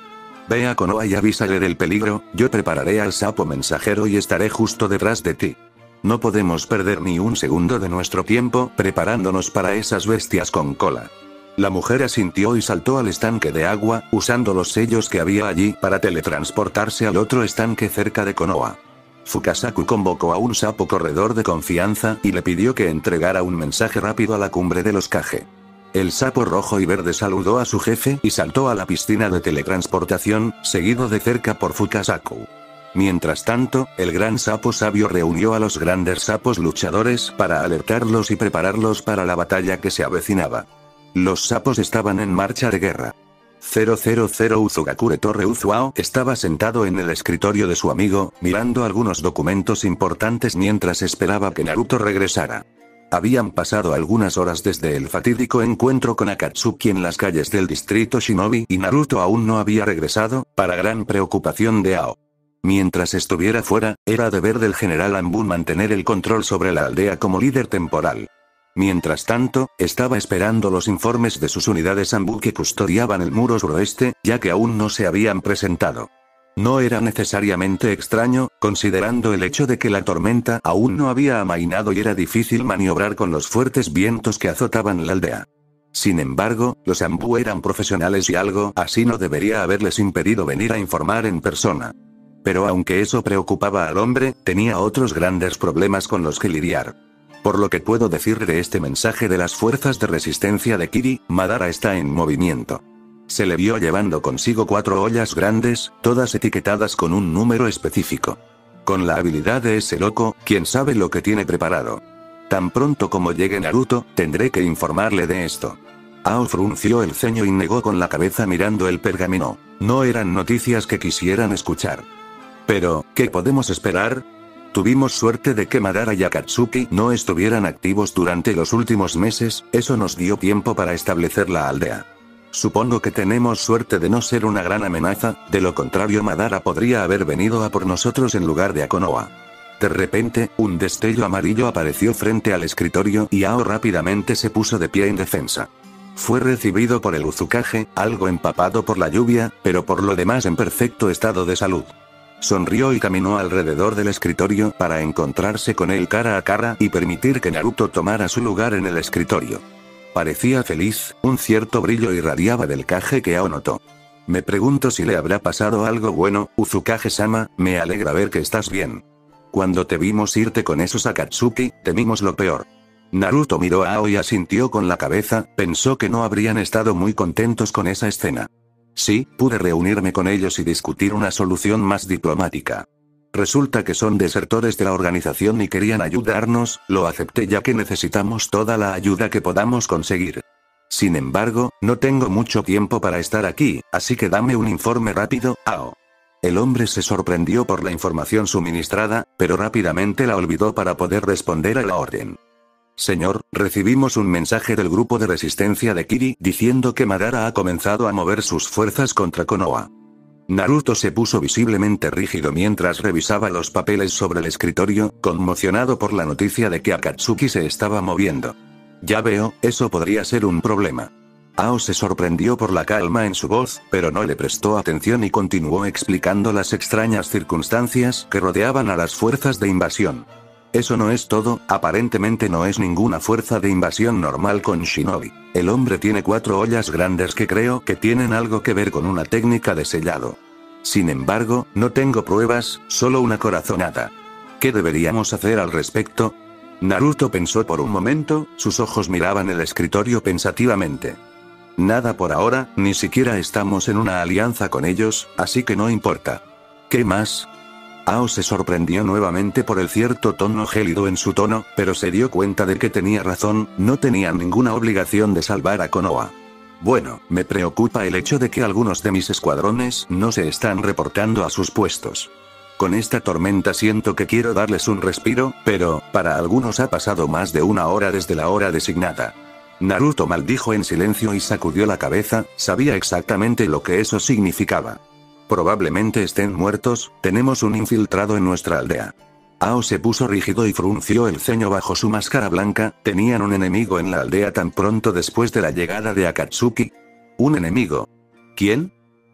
Ve a Konoha y avísale del peligro, yo prepararé al sapo mensajero y estaré justo detrás de ti. No podemos perder ni un segundo de nuestro tiempo preparándonos para esas bestias con cola. La mujer asintió y saltó al estanque de agua, usando los sellos que había allí para teletransportarse al otro estanque cerca de Konoha. Fukasaku convocó a un sapo corredor de confianza y le pidió que entregara un mensaje rápido a la cumbre de los Kage. El sapo rojo y verde saludó a su jefe y saltó a la piscina de teletransportación, seguido de cerca por Fukasaku. Mientras tanto, el gran sapo sabio reunió a los grandes sapos luchadores para alertarlos y prepararlos para la batalla que se avecinaba. Los sapos estaban en marcha de guerra. 000 Uzugakure Torre Uzuao estaba sentado en el escritorio de su amigo, mirando algunos documentos importantes mientras esperaba que Naruto regresara. Habían pasado algunas horas desde el fatídico encuentro con Akatsuki en las calles del distrito Shinobi y Naruto aún no había regresado, para gran preocupación de Ao. Mientras estuviera fuera, era deber del general Anbu mantener el control sobre la aldea como líder temporal. Mientras tanto, estaba esperando los informes de sus unidades Anbu que custodiaban el muro suroeste, ya que aún no se habían presentado. No era necesariamente extraño, considerando el hecho de que la tormenta aún no había amainado y era difícil maniobrar con los fuertes vientos que azotaban la aldea. Sin embargo, los Anbu eran profesionales y algo así no debería haberles impedido venir a informar en persona. Pero aunque eso preocupaba al hombre, tenía otros grandes problemas con los que lidiar. Por lo que puedo decir de este mensaje de las fuerzas de resistencia de Kiri, Madara está en movimiento. Se le vio llevando consigo 4 ollas grandes, todas etiquetadas con un número específico. Con la habilidad de ese loco, quién sabe lo que tiene preparado. Tan pronto como llegue Naruto, tendré que informarle de esto. Ao frunció el ceño y negó con la cabeza mirando el pergamino. No eran noticias que quisieran escuchar. Pero, ¿qué podemos esperar? Tuvimos suerte de que Madara y Akatsuki no estuvieran activos durante los últimos meses, eso nos dio tiempo para establecer la aldea. Supongo que tenemos suerte de no ser una gran amenaza, de lo contrario Madara podría haber venido a por nosotros en lugar de a Konoha. De repente, un destello amarillo apareció frente al escritorio y Ao rápidamente se puso de pie en defensa. Fue recibido por el Uzukage, algo empapado por la lluvia, pero por lo demás en perfecto estado de salud. Sonrió y caminó alrededor del escritorio para encontrarse con él cara a cara y permitir que Naruto tomara su lugar en el escritorio. Parecía feliz, un cierto brillo irradiaba del Kage que Ao notó. Me pregunto si le habrá pasado algo bueno, Uzukage-sama, me alegra ver que estás bien. Cuando te vimos irte con esos Akatsuki, temimos lo peor. Naruto miró a Ao y asintió con la cabeza, pensó que no habrían estado muy contentos con esa escena. Sí, pude reunirme con ellos y discutir una solución más diplomática. Resulta que son desertores de la organización y querían ayudarnos, lo acepté ya que necesitamos toda la ayuda que podamos conseguir. Sin embargo, no tengo mucho tiempo para estar aquí, así que dame un informe rápido, Ao. El hombre se sorprendió por la información suministrada, pero rápidamente la olvidó para poder responder a la orden. Señor, recibimos un mensaje del grupo de resistencia de Kiri diciendo que Madara ha comenzado a mover sus fuerzas contra Konoha. Naruto se puso visiblemente rígido mientras revisaba los papeles sobre el escritorio, conmocionado por la noticia de que Akatsuki se estaba moviendo. Ya veo, eso podría ser un problema. Ao se sorprendió por la calma en su voz, pero no le prestó atención y continuó explicando las extrañas circunstancias que rodeaban a las fuerzas de invasión. Eso no es todo, aparentemente no es ninguna fuerza de invasión normal con Shinobi. El hombre tiene 4 ollas grandes que creo que tienen algo que ver con una técnica de sellado. Sin embargo, no tengo pruebas, solo una corazonada. ¿Qué deberíamos hacer al respecto? Naruto pensó por un momento, sus ojos miraban el escritorio pensativamente. Nada por ahora, ni siquiera estamos en una alianza con ellos, así que no importa. ¿Qué más? Ao se sorprendió nuevamente por el cierto tono gélido en su tono, pero se dio cuenta de que tenía razón, no tenían ninguna obligación de salvar a Konoha. Bueno, me preocupa el hecho de que algunos de mis escuadrones no se están reportando a sus puestos. Con esta tormenta siento que quiero darles un respiro, pero, para algunos ha pasado más de 1 hora desde la hora designada. Naruto maldijo en silencio y sacudió la cabeza, sabía exactamente lo que eso significaba. Probablemente estén muertos, tenemos un infiltrado en nuestra aldea. Ao se puso rígido y frunció el ceño bajo su máscara blanca, tenían un enemigo en la aldea tan pronto después de la llegada de Akatsuki. ¿Un enemigo? ¿Quién?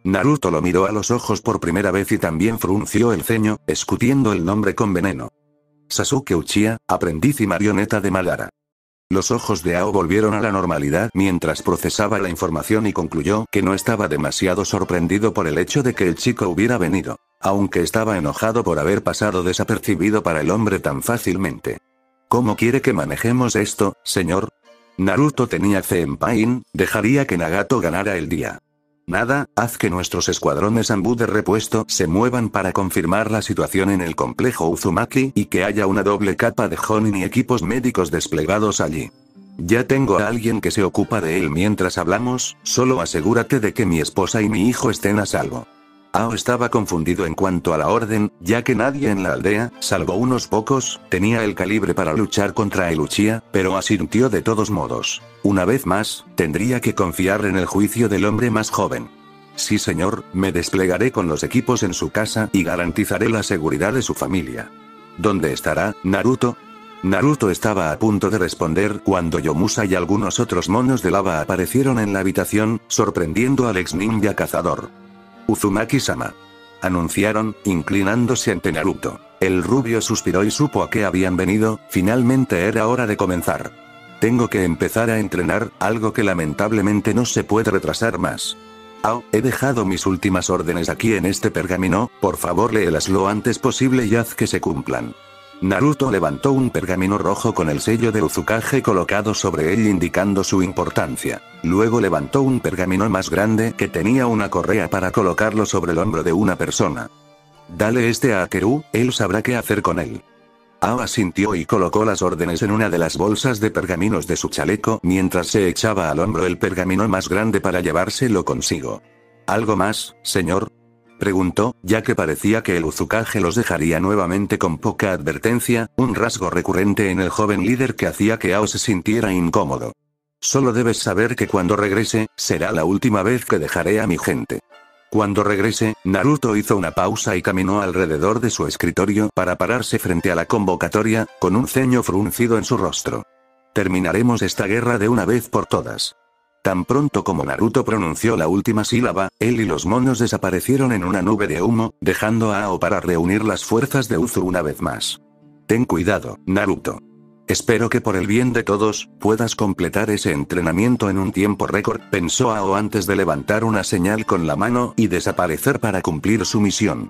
Naruto lo miró a los ojos por primera vez y también frunció el ceño, escutiendo el nombre con veneno. Sasuke Uchiha, aprendiz y marioneta de Madara. Los ojos de Ao volvieron a la normalidad mientras procesaba la información y concluyó que no estaba demasiado sorprendido por el hecho de que el chico hubiera venido, aunque estaba enojado por haber pasado desapercibido para el hombre tan fácilmente. ¿Cómo quiere que manejemos esto, señor? Naruto tenía fe en Pain, dejaría que Nagato ganara el día. Nada, haz que nuestros escuadrones Anbu de repuesto se muevan para confirmar la situación en el complejo Uzumaki y que haya una doble capa de Jonin y equipos médicos desplegados allí. Ya tengo a alguien que se ocupa de él mientras hablamos, solo asegúrate de que mi esposa y mi hijo estén a salvo. Ao estaba confundido en cuanto a la orden, ya que nadie en la aldea, salvo unos pocos, tenía el calibre para luchar contra el Uchiha, pero asintió de todos modos. Una vez más, tendría que confiar en el juicio del hombre más joven. Sí señor, me desplegaré con los equipos en su casa y garantizaré la seguridad de su familia. ¿Dónde estará, Naruto? Naruto estaba a punto de responder cuando Yomusa y algunos otros monos de lava aparecieron en la habitación, sorprendiendo al ex ninja cazador. Uzumaki-sama. Anunciaron, inclinándose ante Naruto. El rubio suspiró y supo a qué habían venido, finalmente era hora de comenzar. Tengo que empezar a entrenar, algo que lamentablemente no se puede retrasar más. Ao, he dejado mis últimas órdenes aquí en este pergamino, por favor léelas lo antes posible y haz que se cumplan. Naruto levantó un pergamino rojo con el sello de Uzukage colocado sobre él indicando su importancia. Luego levantó un pergamino más grande que tenía una correa para colocarlo sobre el hombro de una persona. Dale este a Akeru, él sabrá qué hacer con él. Ao asintió y colocó las órdenes en una de las bolsas de pergaminos de su chaleco mientras se echaba al hombro el pergamino más grande para llevárselo consigo. ¿Algo más, señor?, preguntó, ya que parecía que el Uzukage los dejaría nuevamente con poca advertencia, un rasgo recurrente en el joven líder que hacía que Ao se sintiera incómodo. Solo debes saber que cuando regrese, será la última vez que dejaré a mi gente. Cuando regrese, Naruto hizo una pausa y caminó alrededor de su escritorio para pararse frente a la convocatoria, con un ceño fruncido en su rostro. Terminaremos esta guerra de una vez por todas. Tan pronto como Naruto pronunció la última sílaba, él y los monos desaparecieron en una nube de humo, dejando a Ao para reunir las fuerzas de Uzu una vez más. Ten cuidado, Naruto. Espero que por el bien de todos, puedas completar ese entrenamiento en un tiempo récord, pensó Ao antes de levantar una señal con la mano y desaparecer para cumplir su misión.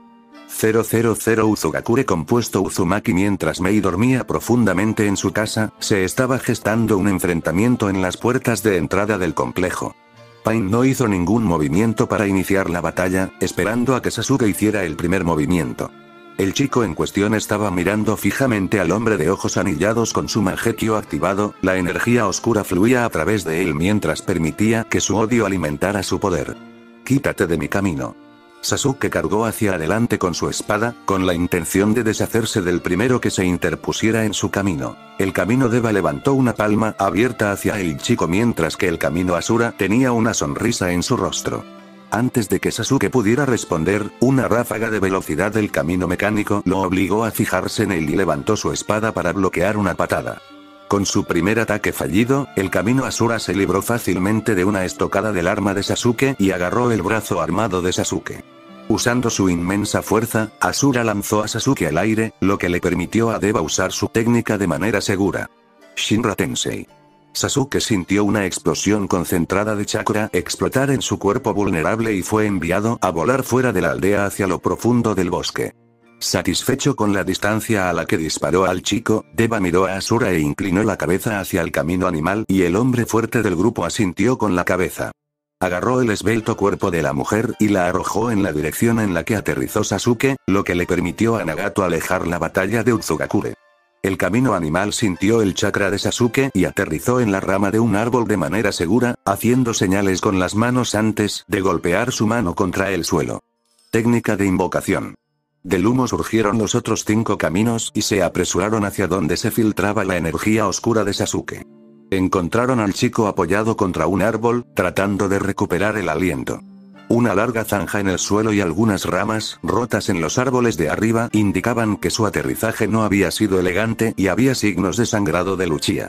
000 Uzugakure compuesto Uzumaki. Mientras Mei dormía profundamente en su casa, se estaba gestando un enfrentamiento en las puertas de entrada del complejo. Pain no hizo ningún movimiento para iniciar la batalla, esperando a que Sasuke hiciera el primer movimiento. El chico en cuestión estaba mirando fijamente al hombre de ojos anillados con su Mangekyo activado, la energía oscura fluía a través de él mientras permitía que su odio alimentara su poder. Quítate de mi camino. Sasuke cargó hacia adelante con su espada, con la intención de deshacerse del primero que se interpusiera en su camino. El camino Deva levantó una palma abierta hacia el chico mientras que el camino Asura tenía una sonrisa en su rostro. Antes de que Sasuke pudiera responder, una ráfaga de velocidad del camino mecánico lo obligó a fijarse en él y levantó su espada para bloquear una patada. Con su primer ataque fallido, el camino Asura se libró fácilmente de una estocada del arma de Sasuke y agarró el brazo armado de Sasuke. Usando su inmensa fuerza, Asura lanzó a Sasuke al aire, lo que le permitió a Deva usar su técnica de manera segura. Shinra Tensei. Sasuke sintió una explosión concentrada de chakra explotar en su cuerpo vulnerable y fue enviado a volar fuera de la aldea hacia lo profundo del bosque. Satisfecho con la distancia a la que disparó al chico, Deva miró a Asura e inclinó la cabeza hacia el camino animal y el hombre fuerte del grupo asintió con la cabeza. Agarró el esbelto cuerpo de la mujer y la arrojó en la dirección en la que aterrizó Sasuke, lo que le permitió a Nagato alejar la batalla de Uzugakure. El camino animal sintió el chakra de Sasuke y aterrizó en la rama de un árbol de manera segura, haciendo señales con las manos antes de golpear su mano contra el suelo. Técnica de invocación. Del humo surgieron los otros 5 caminos y se apresuraron hacia donde se filtraba la energía oscura de Sasuke. Encontraron al chico apoyado contra un árbol, tratando de recuperar el aliento. Una larga zanja en el suelo y algunas ramas rotas en los árboles de arriba indicaban que su aterrizaje no había sido elegante y había signos de sangrado del Uchiha.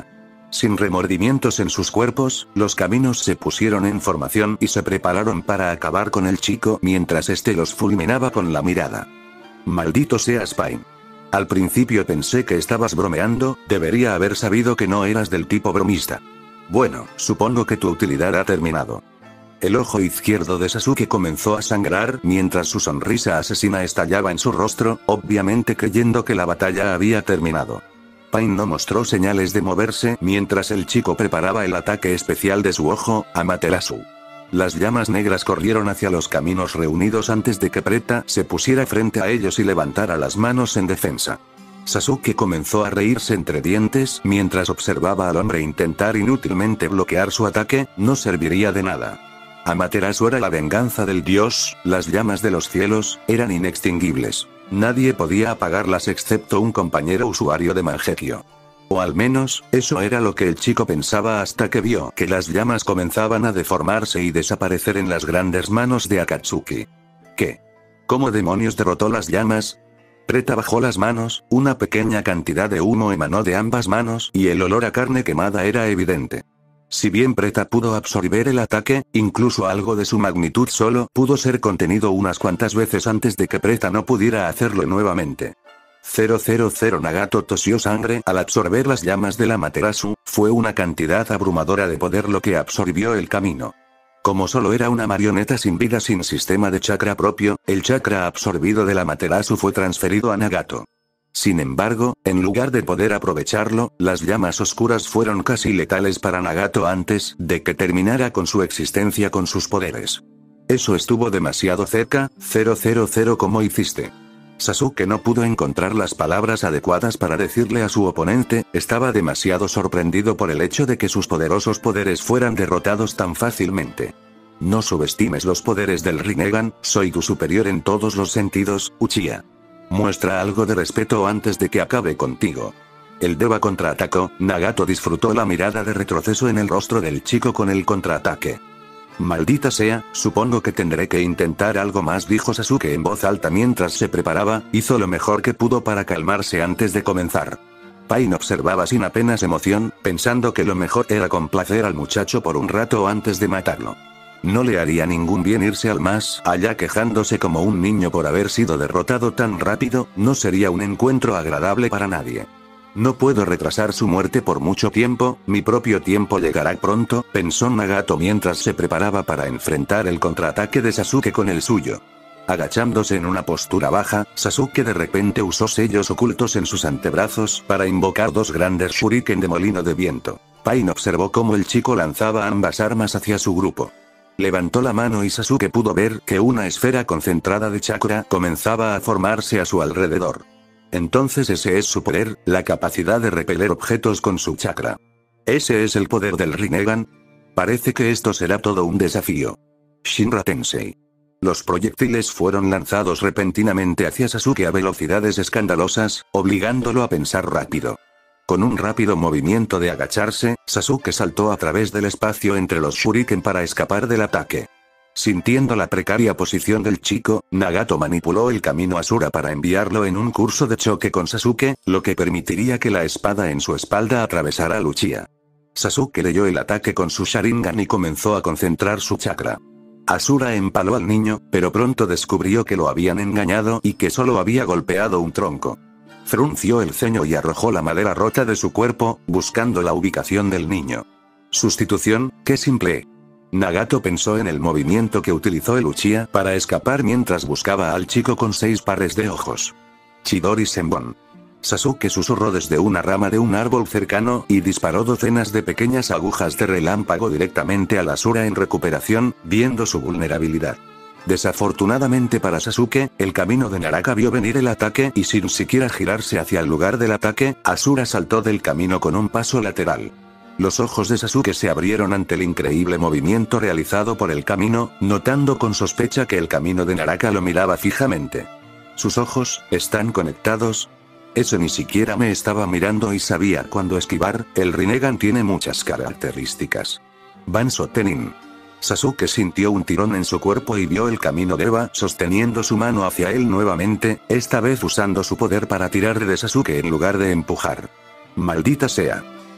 Sin remordimientos en sus cuerpos, los caminos se pusieron en formación y se prepararon para acabar con el chico mientras este los fulminaba con la mirada. Maldito seas, Pain. Al principio pensé que estabas bromeando, debería haber sabido que no eras del tipo bromista. Bueno, supongo que tu utilidad ha terminado. El ojo izquierdo de Sasuke comenzó a sangrar mientras su sonrisa asesina estallaba en su rostro, obviamente creyendo que la batalla había terminado. Pain no mostró señales de moverse mientras el chico preparaba el ataque especial de su ojo, Amaterasu. Las llamas negras corrieron hacia los caminos reunidos antes de que Preta se pusiera frente a ellos y levantara las manos en defensa. Sasuke comenzó a reírse entre dientes mientras observaba al hombre intentar inútilmente bloquear su ataque, no serviría de nada. Amaterasu era la venganza del dios, las llamas de los cielos eran inextinguibles. Nadie podía apagarlas excepto un compañero usuario de Mangekyo. O al menos, eso era lo que el chico pensaba hasta que vio que las llamas comenzaban a deformarse y desaparecer en las grandes manos de Akatsuki. ¿Qué? ¿Cómo demonios derrotó las llamas? Preta bajó las manos, una pequeña cantidad de humo emanó de ambas manos y el olor a carne quemada era evidente. Si bien Preta pudo absorber el ataque, incluso algo de su magnitud solo pudo ser contenido unas cuantas veces antes de que Preta no pudiera hacerlo nuevamente. 000 Nagato tosió sangre al absorber las llamas del Amaterasu, fue una cantidad abrumadora de poder lo que absorbió el camino. Como solo era una marioneta sin vida sin sistema de chakra propio, el chakra absorbido del Amaterasu fue transferido a Nagato. Sin embargo, en lugar de poder aprovecharlo, las llamas oscuras fueron casi letales para Nagato antes de que terminara con su existencia con sus poderes. Eso estuvo demasiado cerca, 000 ¿cómo hiciste? Sasuke no pudo encontrar las palabras adecuadas para decirle a su oponente, estaba demasiado sorprendido por el hecho de que sus poderosos poderes fueran derrotados tan fácilmente. No subestimes los poderes del Rinnegan, soy tu superior en todos los sentidos, Uchiha. Muestra algo de respeto antes de que acabe contigo. El Deva contraatacó, Nagato disfrutó la mirada de retroceso en el rostro del chico con el contraataque. Maldita sea, supongo que tendré que intentar algo más, dijo Sasuke en voz alta mientras se preparaba, hizo lo mejor que pudo para calmarse antes de comenzar. Pain observaba sin apenas emoción, pensando que lo mejor era complacer al muchacho por un rato antes de matarlo. No le haría ningún bien irse al más allá quejándose como un niño por haber sido derrotado tan rápido, no sería un encuentro agradable para nadie. No puedo retrasar su muerte por mucho tiempo, mi propio tiempo llegará pronto, pensó Nagato mientras se preparaba para enfrentar el contraataque de Sasuke con el suyo. Agachándose en una postura baja, Sasuke de repente usó sellos ocultos en sus antebrazos para invocar dos grandes shuriken de molino de viento. Pain observó cómo el chico lanzaba ambas armas hacia su grupo. Levantó la mano y Sasuke pudo ver que una esfera concentrada de chakra comenzaba a formarse a su alrededor. Entonces ese es su poder, la capacidad de repeler objetos con su chakra. ¿Ese es el poder del Rinnegan? Parece que esto será todo un desafío. Shinra Tensei. Los proyectiles fueron lanzados repentinamente hacia Sasuke a velocidades escandalosas, obligándolo a pensar rápido. Con un rápido movimiento de agacharse, Sasuke saltó a través del espacio entre los shuriken para escapar del ataque. Sintiendo la precaria posición del chico, Nagato manipuló el camino Asura para enviarlo en un curso de choque con Sasuke, lo que permitiría que la espada en su espalda atravesara a Uchiha. Sasuke leyó el ataque con su Sharingan y comenzó a concentrar su chakra. Asura empaló al niño, pero pronto descubrió que lo habían engañado y que solo había golpeado un tronco. Frunció el ceño y arrojó la madera rota de su cuerpo, buscando la ubicación del niño. Sustitución, qué simple. Nagato pensó en el movimiento que utilizó el Uchiha para escapar mientras buscaba al chico con 6 pares de ojos. Chidori Senbon. Sasuke susurró desde una rama de un árbol cercano y disparó docenas de pequeñas agujas de relámpago directamente al Asura en recuperación, viendo su vulnerabilidad. Desafortunadamente para Sasuke, el camino de Naraka vio venir el ataque y sin siquiera girarse hacia el lugar del ataque, Asura saltó del camino con un paso lateral. Los ojos de Sasuke se abrieron ante el increíble movimiento realizado por el camino, notando con sospecha que el camino de Naraka lo miraba fijamente. ¿Sus ojos están conectados? Eso ni siquiera me estaba mirando y sabía cuándo esquivar, el Rinnegan tiene muchas características. Banzo Tenin. Sasuke sintió un tirón en su cuerpo y vio el camino de Eva sosteniendo su mano hacia él nuevamente, esta vez usando su poder para tirar de Sasuke en lugar de empujar. Maldita sea.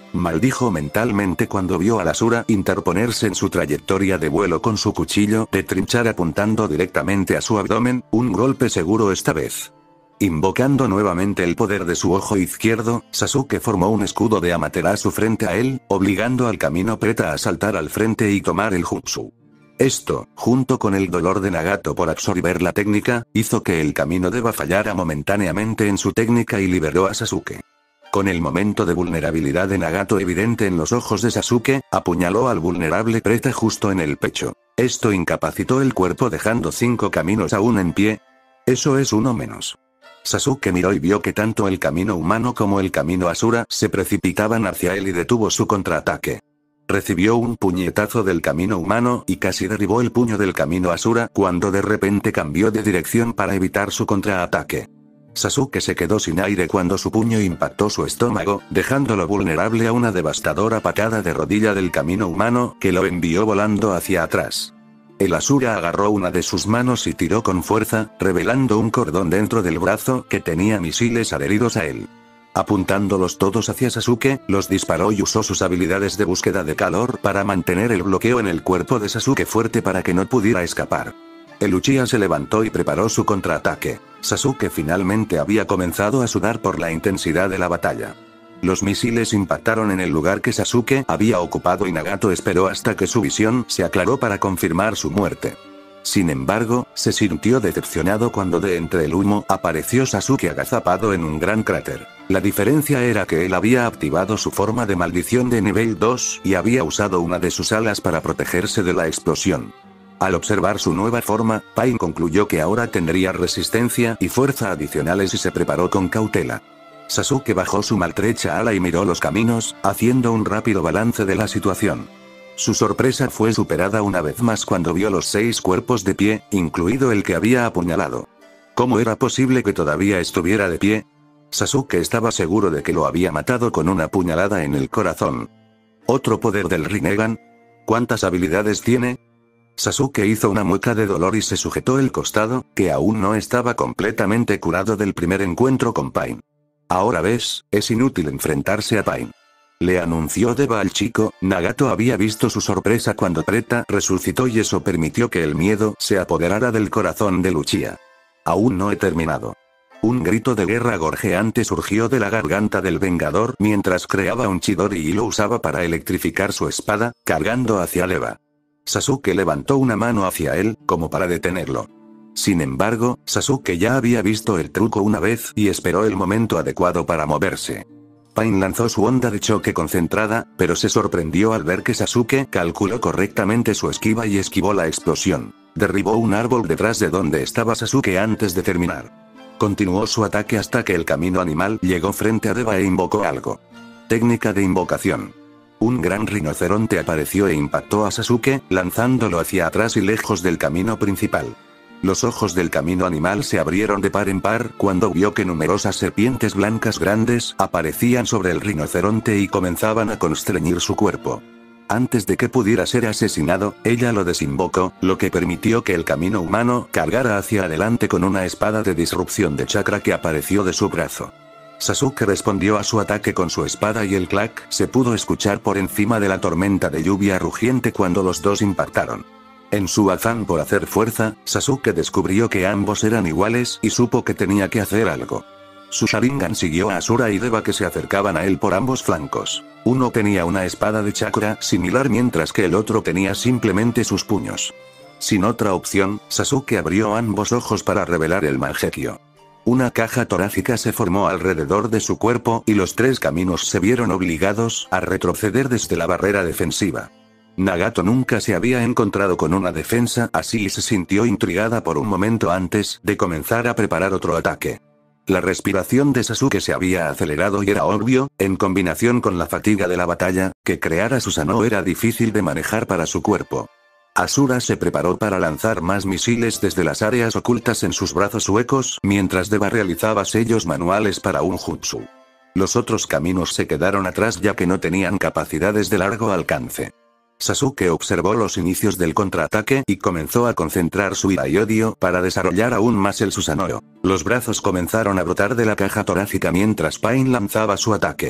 Maldijo mentalmente cuando vio al Asura interponerse en su trayectoria de vuelo con su cuchillo de trinchar apuntando directamente a su abdomen, un golpe seguro esta vez. Invocando nuevamente el poder de su ojo izquierdo, Sasuke formó un escudo de Amaterasu frente a él, obligando al Camino Preta a saltar al frente y tomar el jutsu. Esto, junto con el dolor de Nagato por absorber la técnica, hizo que el Camino Deva fallara momentáneamente en su técnica y liberó a Sasuke. Con el momento de vulnerabilidad de Nagato evidente en los ojos de Sasuke, apuñaló al vulnerable Preta justo en el pecho. Esto incapacitó el cuerpo dejando 5 caminos aún en pie. Eso es uno menos. Sasuke miró y vio que tanto el camino humano como el camino Asura se precipitaban hacia él y detuvo su contraataque. Recibió un puñetazo del camino humano y casi derribó el puño del camino Asura cuando de repente cambió de dirección para evitar su contraataque. Sasuke se quedó sin aire cuando su puño impactó su estómago, dejándolo vulnerable a una devastadora patada de rodilla del camino humano que lo envió volando hacia atrás. El Asura agarró una de sus manos y tiró con fuerza, revelando un cordón dentro del brazo que tenía misiles adheridos a él. Apuntándolos todos hacia Sasuke, los disparó y usó sus habilidades de búsqueda de calor para mantener el bloqueo en el cuerpo de Sasuke fuerte para que no pudiera escapar. El Uchiha se levantó y preparó su contraataque. Sasuke finalmente había comenzado a sudar por la intensidad de la batalla. Los misiles impactaron en el lugar que Sasuke había ocupado y Nagato esperó hasta que su visión se aclaró para confirmar su muerte. Sin embargo, se sintió decepcionado cuando de entre el humo apareció Sasuke agazapado en un gran cráter. La diferencia era que él había activado su forma de maldición de nivel 2 y había usado una de sus alas para protegerse de la explosión. Al observar su nueva forma, Pain concluyó que ahora tendría resistencia y fuerza adicionales y se preparó con cautela. Sasuke bajó su maltrecha ala y miró los caminos, haciendo un rápido balance de la situación. Su sorpresa fue superada una vez más cuando vio los 6 cuerpos de pie, incluido el que había apuñalado. ¿Cómo era posible que todavía estuviera de pie? Sasuke estaba seguro de que lo había matado con una puñalada en el corazón. ¿Otro poder del Rinnegan? ¿Cuántas habilidades tiene? Sasuke hizo una mueca de dolor y se sujetó el costado, que aún no estaba completamente curado del primer encuentro con Pain. Ahora ves, es inútil enfrentarse a Pain. Le anunció Deva al chico. Nagato había visto su sorpresa cuando Preta resucitó y eso permitió que el miedo se apoderara del corazón de Uchiha. Aún no he terminado. Un grito de guerra gorjeante surgió de la garganta del Vengador mientras creaba un Chidori y lo usaba para electrificar su espada, cargando hacia Deva. Sasuke levantó una mano hacia él, como para detenerlo. Sin embargo, Sasuke ya había visto el truco una vez y esperó el momento adecuado para moverse. Pain lanzó su onda de choque concentrada, pero se sorprendió al ver que Sasuke calculó correctamente su esquiva y esquivó la explosión. Derribó un árbol detrás de donde estaba Sasuke antes de terminar. Continuó su ataque hasta que el camino animal llegó frente a Deva e invocó algo. Técnica de invocación. Un gran rinoceronte apareció e impactó a Sasuke, lanzándolo hacia atrás y lejos del camino principal. Los ojos del camino animal se abrieron de par en par cuando vio que numerosas serpientes blancas grandes aparecían sobre el rinoceronte y comenzaban a constreñir su cuerpo. Antes de que pudiera ser asesinado, ella lo desinvocó, lo que permitió que el camino humano cargara hacia adelante con una espada de disrupción de chakra que apareció de su brazo. Sasuke respondió a su ataque con su espada y el clac se pudo escuchar por encima de la tormenta de lluvia rugiente cuando los dos impactaron. En su afán por hacer fuerza, Sasuke descubrió que ambos eran iguales y supo que tenía que hacer algo. Su Sharingan siguió a Asura y Deva que se acercaban a él por ambos flancos. Uno tenía una espada de chakra similar mientras que el otro tenía simplemente sus puños. Sin otra opción, Sasuke abrió ambos ojos para revelar el Mangekyo. Una caja torácica se formó alrededor de su cuerpo y los 3 caminos se vieron obligados a retroceder desde la barrera defensiva. Nagato nunca se había encontrado con una defensa así y se sintió intrigada por un momento antes de comenzar a preparar otro ataque. La respiración de Sasuke se había acelerado y era obvio, en combinación con la fatiga de la batalla, que crear a Susanoo era difícil de manejar para su cuerpo. Asura se preparó para lanzar más misiles desde las áreas ocultas en sus brazos huecos, mientras Deva realizaba sellos manuales para un jutsu. Los otros caminos se quedaron atrás ya que no tenían capacidades de largo alcance. Sasuke observó los inicios del contraataque y comenzó a concentrar su ira y odio para desarrollar aún más el Susanoo. Los brazos comenzaron a brotar de la caja torácica mientras Pain lanzaba su ataque.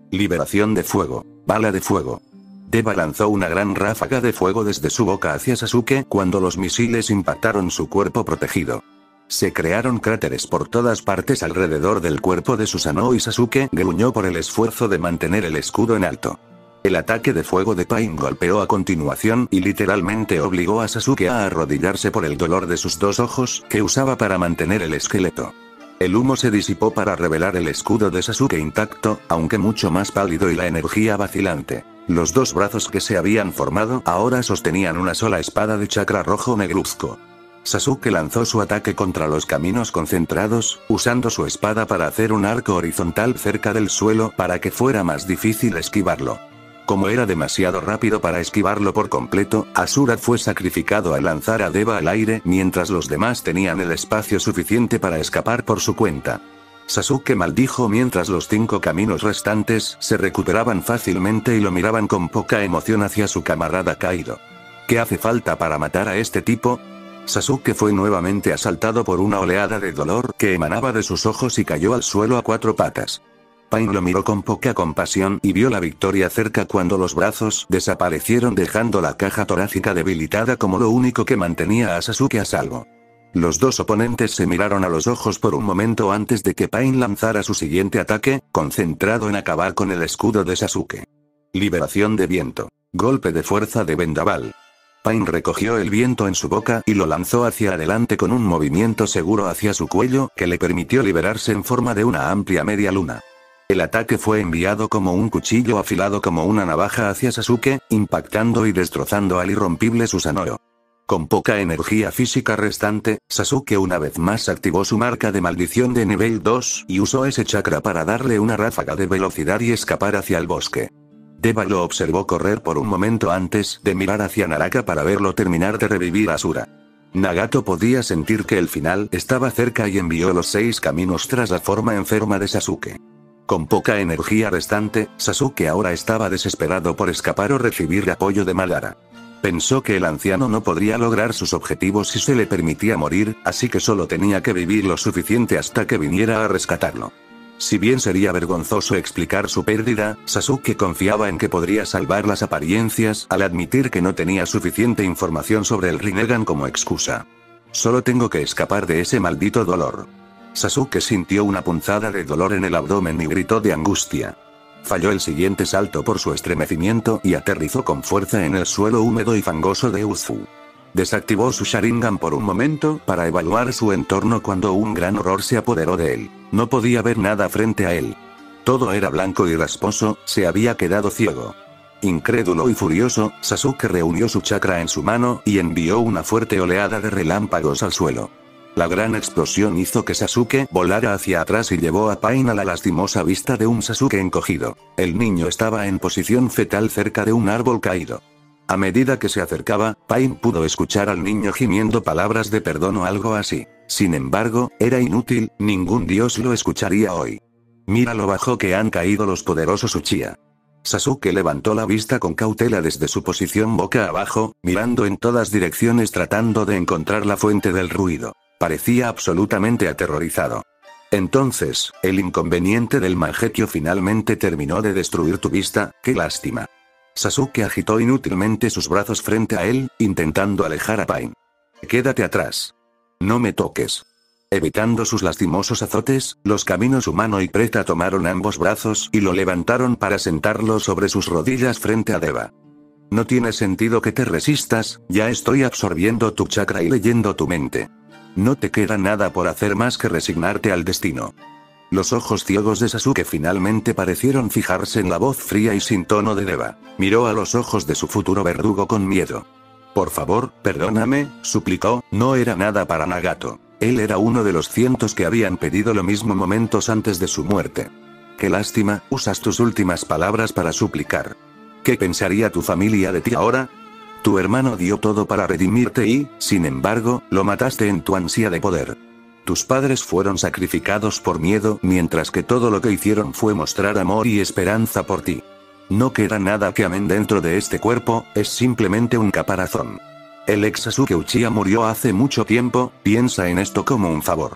Liberación de fuego. Bala de fuego. Deva lanzó una gran ráfaga de fuego desde su boca hacia Sasuke cuando los misiles impactaron su cuerpo protegido. Se crearon cráteres por todas partes alrededor del cuerpo de Susanoo y Sasuke gruñó por el esfuerzo de mantener el escudo en alto. El ataque de fuego de Pain golpeó a continuación y literalmente obligó a Sasuke a arrodillarse por el dolor de sus dos ojos que usaba para mantener el esqueleto. El humo se disipó para revelar el escudo de Sasuke intacto, aunque mucho más pálido y la energía vacilante. Los dos brazos que se habían formado ahora sostenían una sola espada de chakra rojo negruzco. Sasuke lanzó su ataque contra los caminos concentrados, usando su espada para hacer un arco horizontal cerca del suelo para que fuera más difícil esquivarlo. Como era demasiado rápido para esquivarlo por completo, Asura fue sacrificado al lanzar a Deva al aire mientras los demás tenían el espacio suficiente para escapar por su cuenta. Sasuke maldijo mientras los 5 caminos restantes se recuperaban fácilmente y lo miraban con poca emoción hacia su camarada caído. ¿Qué hace falta para matar a este tipo? Sasuke fue nuevamente asaltado por una oleada de dolor que emanaba de sus ojos y cayó al suelo a 4 patas. Pain lo miró con poca compasión y vio la victoria cerca cuando los brazos desaparecieron dejando la caja torácica debilitada como lo único que mantenía a Sasuke a salvo. Los dos oponentes se miraron a los ojos por un momento antes de que Pain lanzara su siguiente ataque, concentrado en acabar con el escudo de Sasuke. Liberación de viento. Golpe de fuerza de vendaval. Pain recogió el viento en su boca y lo lanzó hacia adelante con un movimiento seguro hacia su cuello que le permitió liberarse en forma de una amplia media luna. El ataque fue enviado como un cuchillo afilado como una navaja hacia Sasuke, impactando y destrozando al irrompible Susanoo. Con poca energía física restante, Sasuke una vez más activó su marca de maldición de nivel 2 y usó ese chakra para darle una ráfaga de velocidad y escapar hacia el bosque. Deva lo observó correr por un momento antes de mirar hacia Naraka para verlo terminar de revivir a Asura. Nagato podía sentir que el final estaba cerca y envió los 6 caminos tras la forma enferma de Sasuke. Con poca energía restante, Sasuke ahora estaba desesperado por escapar o recibir apoyo de Madara. Pensó que el anciano no podría lograr sus objetivos si se le permitía morir, así que solo tenía que vivir lo suficiente hasta que viniera a rescatarlo. Si bien sería vergonzoso explicar su pérdida, Sasuke confiaba en que podría salvar las apariencias al admitir que no tenía suficiente información sobre el Rinnegan como excusa. Solo tengo que escapar de ese maldito dolor. Sasuke sintió una punzada de dolor en el abdomen y gritó de angustia. Falló el siguiente salto por su estremecimiento y aterrizó con fuerza en el suelo húmedo y fangoso de Uzu. Desactivó su Sharingan por un momento para evaluar su entorno cuando un gran horror se apoderó de él. No podía ver nada frente a él. Todo era blanco y rasposo, se había quedado ciego. Incrédulo y furioso, Sasuke reunió su chakra en su mano y envió una fuerte oleada de relámpagos al suelo. La gran explosión hizo que Sasuke volara hacia atrás y llevó a Pain a la lastimosa vista de un Sasuke encogido. El niño estaba en posición fetal cerca de un árbol caído. A medida que se acercaba, Pain pudo escuchar al niño gimiendo palabras de perdón o algo así. Sin embargo, era inútil, ningún dios lo escucharía hoy. Mira lo bajo que han caído los poderosos Uchiha. Sasuke levantó la vista con cautela desde su posición boca abajo, mirando en todas direcciones tratando de encontrar la fuente del ruido. Parecía absolutamente aterrorizado. Entonces, el inconveniente del Mangekyo finalmente terminó de destruir tu vista, qué lástima. Sasuke agitó inútilmente sus brazos frente a él, intentando alejar a Pain. Quédate atrás. No me toques. Evitando sus lastimosos azotes, los caminos humano y Preta tomaron ambos brazos y lo levantaron para sentarlo sobre sus rodillas frente a Deva. No tiene sentido que te resistas, ya estoy absorbiendo tu chakra y leyendo tu mente. No te queda nada por hacer más que resignarte al destino. Los ojos ciegos de Sasuke finalmente parecieron fijarse en la voz fría y sin tono de Deva. Miró a los ojos de su futuro verdugo con miedo. Por favor, perdóname, suplicó, no era nada para Nagato. Él era uno de los cientos que habían pedido lo mismo momentos antes de su muerte. Qué lástima, usas tus últimas palabras para suplicar. ¿Qué pensaría tu familia de ti ahora? Tu hermano dio todo para redimirte y, sin embargo, lo mataste en tu ansia de poder. Tus padres fueron sacrificados por miedo mientras que todo lo que hicieron fue mostrar amor y esperanza por ti. No queda nada que amen dentro de este cuerpo, es simplemente un caparazón. El ex Sasuke Uchiha murió hace mucho tiempo, piensa en esto como un favor.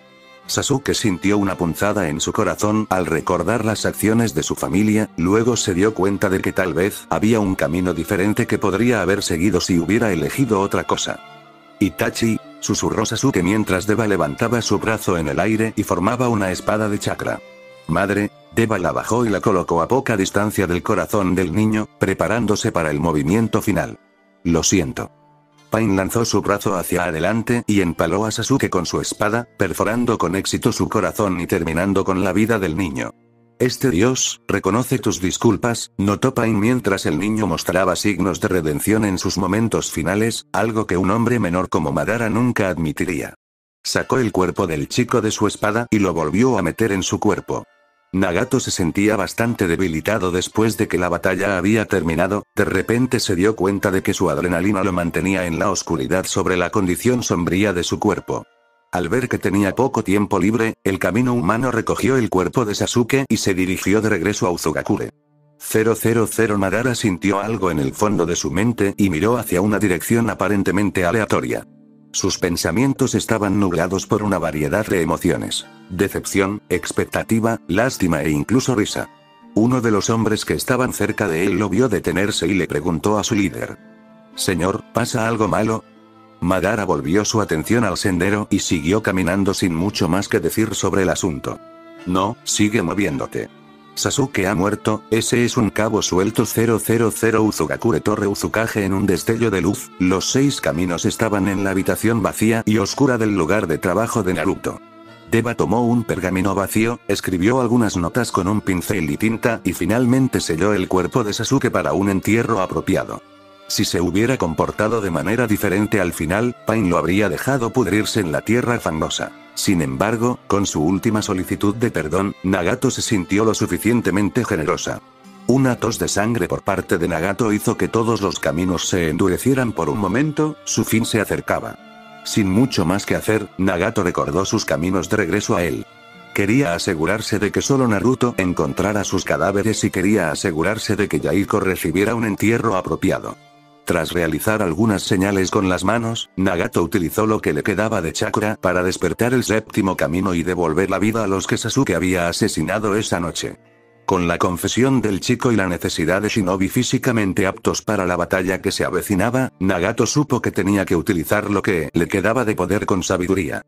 Sasuke sintió una punzada en su corazón al recordar las acciones de su familia, luego se dio cuenta de que tal vez había un camino diferente que podría haber seguido si hubiera elegido otra cosa. Itachi, susurró Sasuke mientras Deva levantaba su brazo en el aire y formaba una espada de chakra. Madre, Deva la bajó y la colocó a poca distancia del corazón del niño, preparándose para el movimiento final. Lo siento. Pain lanzó su brazo hacia adelante y empaló a Sasuke con su espada, perforando con éxito su corazón y terminando con la vida del niño. Este dios, reconoce tus disculpas, notó Pain mientras el niño mostraba signos de redención en sus momentos finales, algo que un hombre menor como Madara nunca admitiría. Sacó el cuerpo del chico de su espada y lo volvió a meter en su cuerpo. Nagato se sentía bastante debilitado después de que la batalla había terminado, de repente se dio cuenta de que su adrenalina lo mantenía en la oscuridad sobre la condición sombría de su cuerpo. Al ver que tenía poco tiempo libre, el camino humano recogió el cuerpo de Sasuke y se dirigió de regreso a Uzugakure. 000 Madara sintió algo en el fondo de su mente y miró hacia una dirección aparentemente aleatoria. Sus pensamientos estaban nublados por una variedad de emociones: decepción, expectativa, lástima e incluso risa. Uno de los hombres que estaban cerca de él lo vio detenerse y le preguntó a su líder: «Señor, ¿pasa algo malo?». Madara volvió su atención al sendero y siguió caminando sin mucho más que decir sobre el asunto. «No, sigue moviéndote. Sasuke ha muerto, ese es un cabo suelto». 000 Uzugakure Torre Uzukage. En un destello de luz, los 6 caminos estaban en la habitación vacía y oscura del lugar de trabajo de Naruto. Deva tomó un pergamino vacío, escribió algunas notas con un pincel y tinta y finalmente selló el cuerpo de Sasuke para un entierro apropiado. Si se hubiera comportado de manera diferente al final, Pain lo habría dejado pudrirse en la tierra fangosa. Sin embargo, con su última solicitud de perdón, Nagato se sintió lo suficientemente generosa. Una tos de sangre por parte de Nagato hizo que todos los caminos se endurecieran por un momento, su fin se acercaba. Sin mucho más que hacer, Nagato recordó sus caminos de regreso a él. Quería asegurarse de que solo Naruto encontrara sus cadáveres y quería asegurarse de que Yaiko recibiera un entierro apropiado. Tras realizar algunas señales con las manos, Nagato utilizó lo que le quedaba de chakra para despertar el 7º camino y devolver la vida a los que Sasuke había asesinado esa noche. Con la confesión del chico y la necesidad de shinobi físicamente aptos para la batalla que se avecinaba, Nagato supo que tenía que utilizar lo que le quedaba de poder con sabiduría.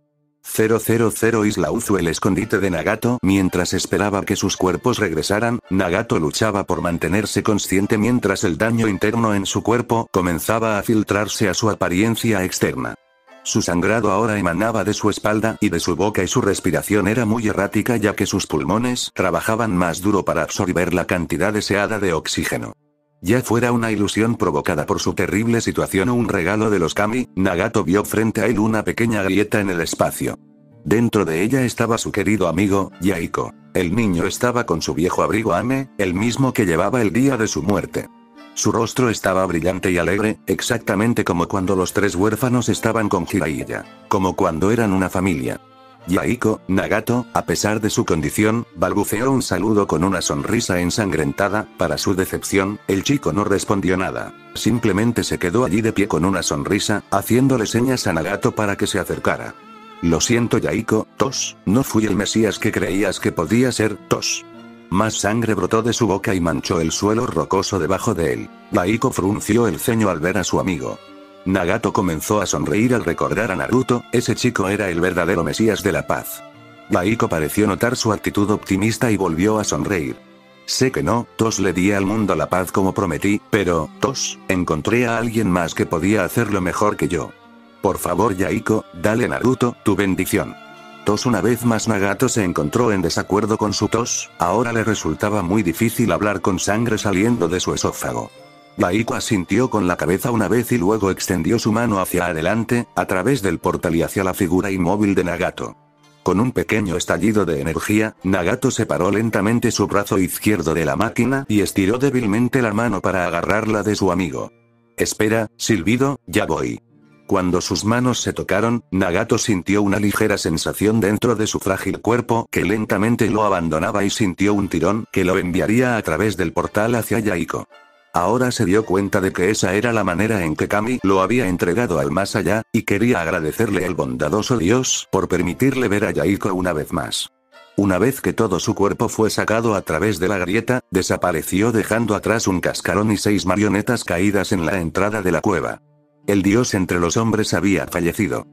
000 Isla Uzu. El escondite de Nagato. Mientras esperaba que sus cuerpos regresaran, Nagato luchaba por mantenerse consciente mientras el daño interno en su cuerpo comenzaba a filtrarse a su apariencia externa. Su sangrado ahora emanaba de su espalda y de su boca y su respiración era muy errática ya que sus pulmones trabajaban más duro para absorber la cantidad deseada de oxígeno. Ya fuera una ilusión provocada por su terrible situación o un regalo de los kami, Nagato vio frente a él una pequeña grieta en el espacio. Dentro de ella estaba su querido amigo, Yaiko. El niño estaba con su viejo abrigo Ame, el mismo que llevaba el día de su muerte. Su rostro estaba brillante y alegre, exactamente como cuando los 3 huérfanos estaban con Jiraiya. Como cuando eran una familia. Yaiko, Nagato, a pesar de su condición, balbuceó un saludo con una sonrisa ensangrentada. Para su decepción, el chico no respondió nada. Simplemente se quedó allí de pie con una sonrisa, haciéndole señas a Nagato para que se acercara. Lo siento Yaiko, tos, no fui el mesías que creías que podía ser, tos. Más sangre brotó de su boca y manchó el suelo rocoso debajo de él. Yaiko frunció el ceño al ver a su amigo. Nagato comenzó a sonreír al recordar a Naruto, ese chico era el verdadero mesías de la paz. Yaiko pareció notar su actitud optimista y volvió a sonreír. Sé que no, tos, le di al mundo la paz como prometí, pero, tos, encontré a alguien más que podía hacerlo mejor que yo. Por favor Yaiko, dale a Naruto tu bendición. Tos. Una vez más Nagato se encontró en desacuerdo con su tos, ahora le resultaba muy difícil hablar con sangre saliendo de su esófago. Yaiko asintió con la cabeza una vez y luego extendió su mano hacia adelante, a través del portal y hacia la figura inmóvil de Nagato. Con un pequeño estallido de energía, Nagato separó lentamente su brazo izquierdo de la máquina y estiró débilmente la mano para agarrarla de su amigo. Espera, silbido, ya voy. Cuando sus manos se tocaron, Nagato sintió una ligera sensación dentro de su frágil cuerpo que lentamente lo abandonaba y sintió un tirón que lo enviaría a través del portal hacia Yaiko. Ahora se dio cuenta de que esa era la manera en que Kami lo había entregado al más allá, y quería agradecerle al bondadoso dios por permitirle ver a Yaiko una vez más. Una vez que todo su cuerpo fue sacado a través de la grieta, desapareció dejando atrás un cascarón y 6 marionetas caídas en la entrada de la cueva. El dios entre los hombres había fallecido.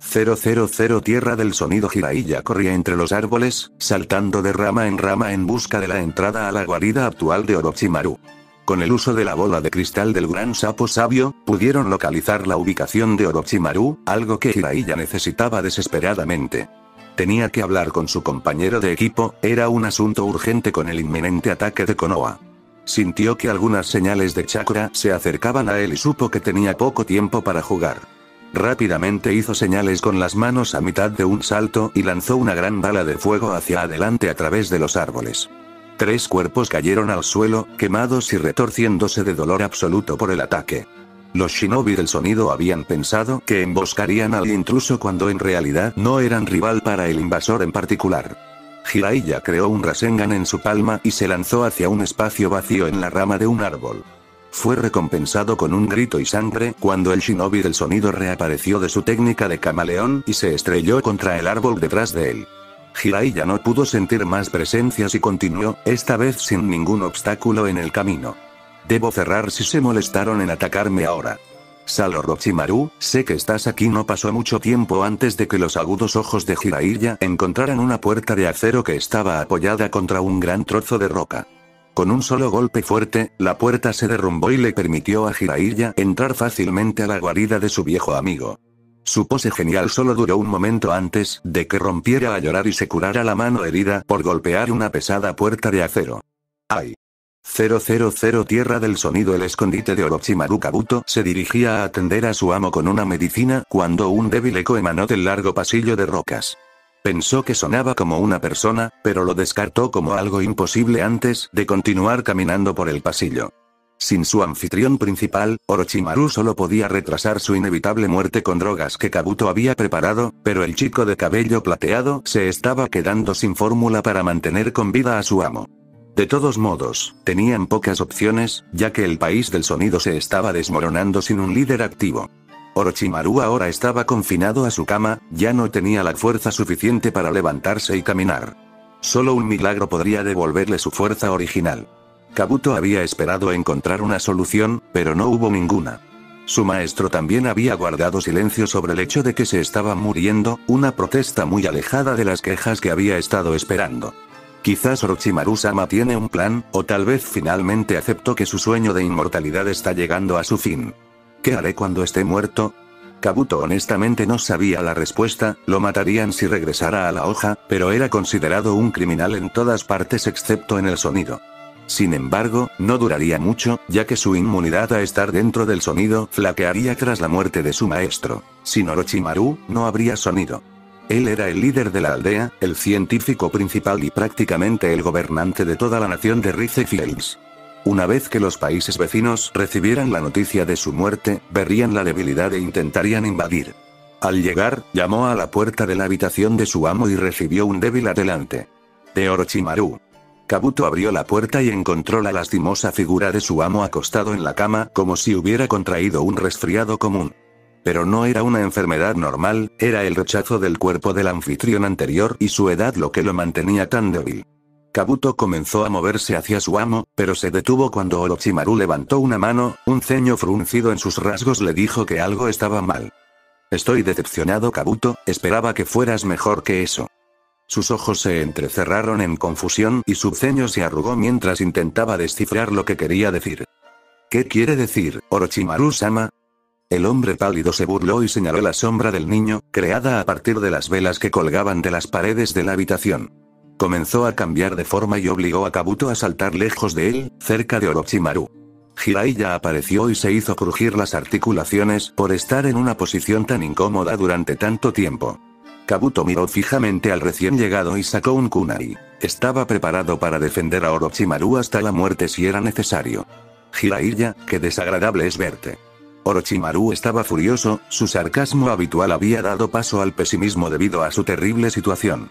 000 Tierra del sonido. Jiraiya corría entre los árboles, saltando de rama en busca de la entrada a la guarida actual de Orochimaru. Con el uso de la bola de cristal del gran sapo sabio, pudieron localizar la ubicación de Orochimaru, algo que Jiraiya necesitaba desesperadamente. Tenía que hablar con su compañero de equipo, era un asunto urgente con el inminente ataque de Konoha. Sintió que algunas señales de chakra se acercaban a él y supo que tenía poco tiempo para jugar. Rápidamente hizo señales con las manos a mitad de un salto y lanzó una gran bala de fuego hacia adelante a través de los árboles. 3 cuerpos cayeron al suelo, quemados y retorciéndose de dolor absoluto por el ataque. Los shinobi del sonido habían pensado que emboscarían al intruso cuando en realidad no eran rival para el invasor en particular. Jiraiya creó un Rasengan en su palma y se lanzó hacia un espacio vacío en la rama de un árbol. Fue recompensado con un grito y sangre cuando el shinobi del sonido reapareció de su técnica de camaleón y se estrelló contra el árbol detrás de él. Jiraiya no pudo sentir más presencias y continuó, esta vez sin ningún obstáculo en el camino. Debo cerrar si se molestaron en atacarme ahora. Sal Orochimaru, sé que estás aquí. No pasó mucho tiempo antes de que los agudos ojos de Jiraiya encontraran una puerta de acero que estaba apoyada contra un gran trozo de roca. Con un solo golpe fuerte, la puerta se derrumbó y le permitió a Jiraiya entrar fácilmente a la guarida de su viejo amigo. Su pose genial solo duró un momento antes de que rompiera a llorar y se curara la mano herida por golpear una pesada puerta de acero. ¡Ay! 000 Tierra del sonido. El escondite de Orochimaru. Kabuto se dirigía a atender a su amo con una medicina cuando un débil eco emanó del largo pasillo de rocas. Pensó que sonaba como una persona, pero lo descartó como algo imposible antes de continuar caminando por el pasillo. Sin su anfitrión principal, Orochimaru solo podía retrasar su inevitable muerte con drogas que Kabuto había preparado, pero el chico de cabello plateado se estaba quedando sin fórmula para mantener con vida a su amo. De todos modos, tenían pocas opciones, ya que el país del sonido se estaba desmoronando sin un líder activo. Orochimaru ahora estaba confinado a su cama, ya no tenía la fuerza suficiente para levantarse y caminar. Solo un milagro podría devolverle su fuerza original. Kabuto había esperado encontrar una solución, pero no hubo ninguna. Su maestro también había guardado silencio sobre el hecho de que se estaba muriendo, una protesta muy alejada de las quejas que había estado esperando. Quizás Orochimaru-sama tiene un plan, o tal vez finalmente aceptó que su sueño de inmortalidad está llegando a su fin. ¿Qué haré cuando esté muerto? Kabuto honestamente no sabía la respuesta, lo matarían si regresara a la hoja, pero era considerado un criminal en todas partes excepto en el sonido. Sin embargo, no duraría mucho, ya que su inmunidad a estar dentro del sonido flaquearía tras la muerte de su maestro. Sin Orochimaru, no habría sonido. Él era el líder de la aldea, el científico principal y prácticamente el gobernante de toda la nación de Rice Fields. Una vez que los países vecinos recibieran la noticia de su muerte, verían la debilidad e intentarían invadir. Al llegar, llamó a la puerta de la habitación de su amo y recibió un débil adelante. De Orochimaru. Kabuto abrió la puerta y encontró la lastimosa figura de su amo acostado en la cama, como si hubiera contraído un resfriado común. Pero no era una enfermedad normal, era el rechazo del cuerpo del anfitrión anterior y su edad lo que lo mantenía tan débil. Kabuto comenzó a moverse hacia su amo, pero se detuvo cuando Orochimaru levantó una mano, un ceño fruncido en sus rasgos le dijo que algo estaba mal. Estoy decepcionado, Kabuto, esperaba que fueras mejor que eso. Sus ojos se entrecerraron en confusión y su ceño se arrugó mientras intentaba descifrar lo que quería decir. ¿Qué quiere decir, Orochimaru-sama? El hombre pálido se burló y señaló la sombra del niño, creada a partir de las velas que colgaban de las paredes de la habitación. Comenzó a cambiar de forma y obligó a Kabuto a saltar lejos de él, cerca de Orochimaru. Jiraiya apareció y se hizo crujir las articulaciones por estar en una posición tan incómoda durante tanto tiempo. Kabuto miró fijamente al recién llegado y sacó un kunai. Estaba preparado para defender a Orochimaru hasta la muerte si era necesario. Jiraiya, qué desagradable es verte. Orochimaru estaba furioso, su sarcasmo habitual había dado paso al pesimismo debido a su terrible situación.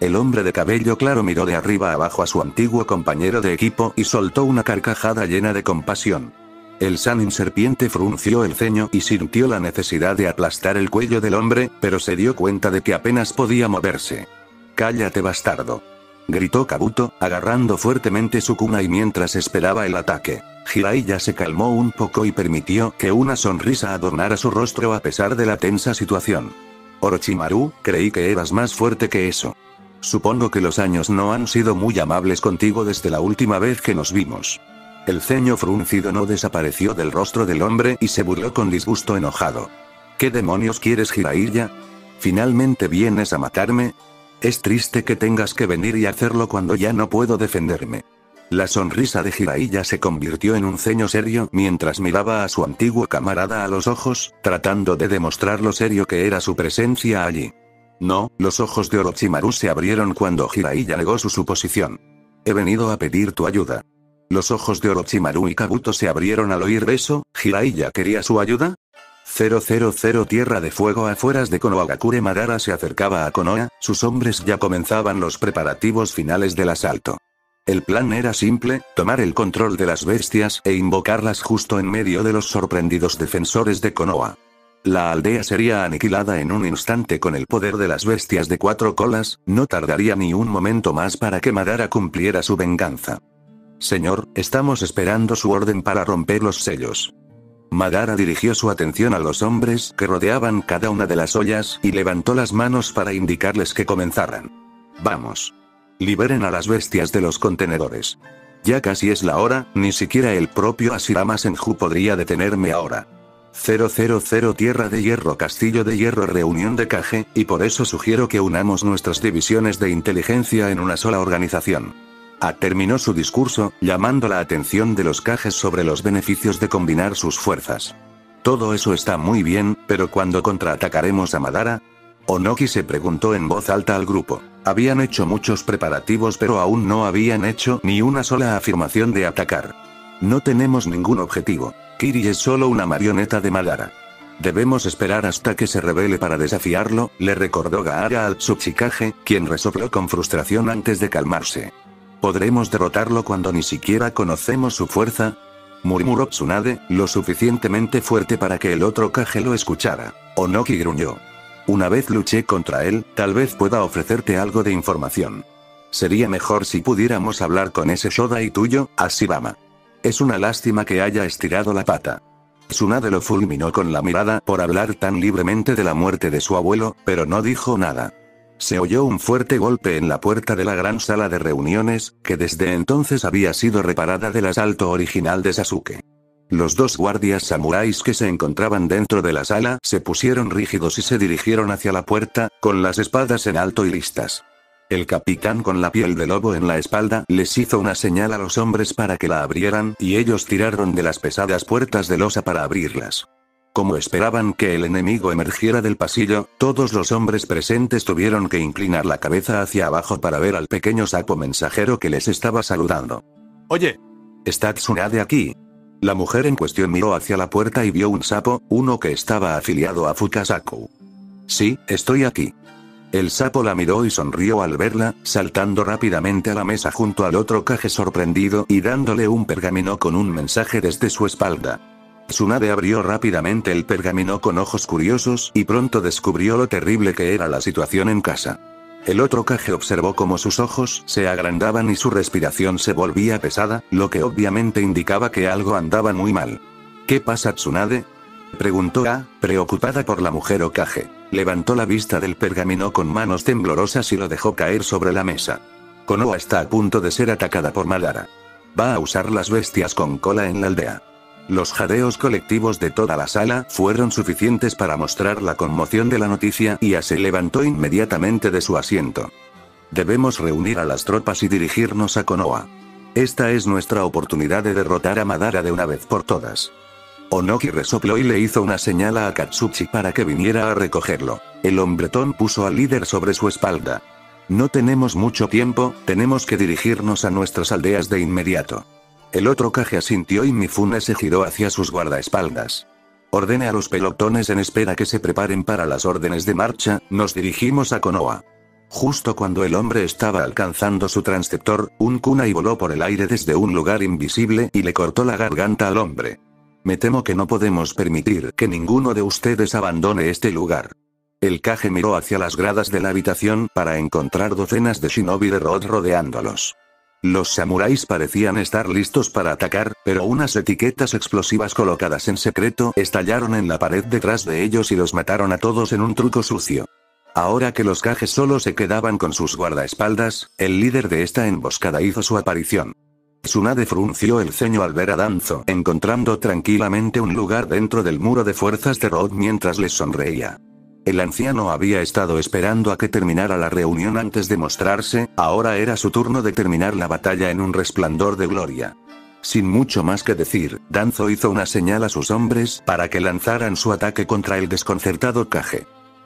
El hombre de cabello claro miró de arriba abajo a su antiguo compañero de equipo y soltó una carcajada llena de compasión. El Sannin serpiente frunció el ceño y sintió la necesidad de aplastar el cuello del hombre, pero se dio cuenta de que apenas podía moverse. «¡Cállate, bastardo!», gritó Kabuto, agarrando fuertemente su kunai mientras esperaba el ataque. Jiraiya se calmó un poco y permitió que una sonrisa adornara su rostro a pesar de la tensa situación. «Orochimaru, creí que eras más fuerte que eso. Supongo que los años no han sido muy amables contigo desde la última vez que nos vimos». El ceño fruncido no desapareció del rostro del hombre y se burló con disgusto enojado. «¿Qué demonios quieres, Jiraiya? ¿Finalmente vienes a matarme? Es triste que tengas que venir y hacerlo cuando ya no puedo defenderme». La sonrisa de Jiraiya se convirtió en un ceño serio mientras miraba a su antiguo camarada a los ojos, tratando de demostrar lo serio que era su presencia allí. No, los ojos de Orochimaru se abrieron cuando Jiraiya negó su suposición. «He venido a pedir tu ayuda». Los ojos de Orochimaru y Kabuto se abrieron al oír eso. ¿Jiraiya quería su ayuda? 000 Tierra de Fuego. Afueras de Konohagakure, Madara se acercaba a Konoha, sus hombres ya comenzaban los preparativos finales del asalto. El plan era simple, tomar el control de las bestias e invocarlas justo en medio de los sorprendidos defensores de Konoha. La aldea sería aniquilada en un instante con el poder de las bestias de 4 colas, no tardaría ni un momento más para que Madara cumpliera su venganza. «Señor, estamos esperando su orden para romper los sellos». Madara dirigió su atención a los hombres que rodeaban cada una de las ollas y levantó las manos para indicarles que comenzaran. «Vamos. Liberen a las bestias de los contenedores. Ya casi es la hora, ni siquiera el propio Hashirama Senju podría detenerme ahora». 000 Tierra de Hierro, Castillo de Hierro, reunión de Kage, y por eso sugiero que unamos nuestras divisiones de inteligencia en una sola organización. Terminó su discurso, llamando la atención de los Kages sobre los beneficios de combinar sus fuerzas. «Todo eso está muy bien, pero ¿cuándo contraatacaremos a Madara?», Onoki se preguntó en voz alta al grupo. Habían hecho muchos preparativos pero aún no habían hecho ni una sola afirmación de atacar. «No tenemos ningún objetivo. Kiri es solo una marioneta de Madara. Debemos esperar hasta que se revele para desafiarlo», le recordó Gaara al Tsuchikage, quien resopló con frustración antes de calmarse. «¿Podremos derrotarlo cuando ni siquiera conocemos su fuerza?», murmuró Tsunade, lo suficientemente fuerte para que el otro Kage lo escuchara. Onoki gruñó. «Una vez luché contra él, tal vez pueda ofrecerte algo de información. Sería mejor si pudiéramos hablar con ese Shodai tuyo, Hashirama. Es una lástima que haya estirado la pata». Tsunade lo fulminó con la mirada por hablar tan libremente de la muerte de su abuelo, pero no dijo nada. Se oyó un fuerte golpe en la puerta de la gran sala de reuniones, que desde entonces había sido reparada del asalto original de Sasuke. Los 2 guardias samuráis que se encontraban dentro de la sala se pusieron rígidos y se dirigieron hacia la puerta, con las espadas en alto y listas. El capitán con la piel de lobo en la espalda les hizo una señal a los hombres para que la abrieran y ellos tiraron de las pesadas puertas de losa para abrirlas. Como esperaban que el enemigo emergiera del pasillo, todos los hombres presentes tuvieron que inclinar la cabeza hacia abajo para ver al pequeño sapo mensajero que les estaba saludando. «Oye, ¿está Tsunade aquí?». La mujer en cuestión miró hacia la puerta y vio un sapo, uno que estaba afiliado a Fukasaku. «Sí, estoy aquí». El sapo la miró y sonrió al verla, saltando rápidamente a la mesa junto al otro Kage sorprendido y dándole un pergamino con un mensaje desde su espalda. Tsunade abrió rápidamente el pergamino con ojos curiosos y pronto descubrió lo terrible que era la situación en casa. El otro Kage observó cómo sus ojos se agrandaban y su respiración se volvía pesada, lo que obviamente indicaba que algo andaba muy mal. «¿Qué pasa, Tsunade?», preguntó preocupada por la mujer Hokage. Levantó la vista del pergamino con manos temblorosas y lo dejó caer sobre la mesa. «Konoha está a punto de ser atacada por Madara. Va a usar las bestias con cola en la aldea». Los jadeos colectivos de toda la sala fueron suficientes para mostrar la conmoción de la noticia y se levantó inmediatamente de su asiento. «Debemos reunir a las tropas y dirigirnos a Konoha. Esta es nuestra oportunidad de derrotar a Madara de una vez por todas». Onoki resopló y le hizo una señal a Akatsuki para que viniera a recogerlo. El hombretón puso al líder sobre su espalda. «No tenemos mucho tiempo, tenemos que dirigirnos a nuestras aldeas de inmediato». El otro Kage asintió y Mifune se giró hacia sus guardaespaldas. «Ordene a los pelotones en espera que se preparen para las órdenes de marcha, nos dirigimos a Konoha». Justo cuando el hombre estaba alcanzando su transceptor, un kunai voló por el aire desde un lugar invisible y le cortó la garganta al hombre. Me temo que no podemos permitir que ninguno de ustedes abandone este lugar. El Kage miró hacia las gradas de la habitación para encontrar docenas de shinobi de Rod rodeándolos. Los samuráis parecían estar listos para atacar, pero unas etiquetas explosivas colocadas en secreto estallaron en la pared detrás de ellos y los mataron a todos en un truco sucio. Ahora que los Kages solo se quedaban con sus guardaespaldas, el líder de esta emboscada hizo su aparición. Tsunade frunció el ceño al ver a Danzo encontrando tranquilamente un lugar dentro del muro de fuerzas de Rod mientras les sonreía. El anciano había estado esperando a que terminara la reunión antes de mostrarse, ahora era su turno de terminar la batalla en un resplandor de gloria. Sin mucho más que decir, Danzo hizo una señal a sus hombres para que lanzaran su ataque contra el desconcertado Kage.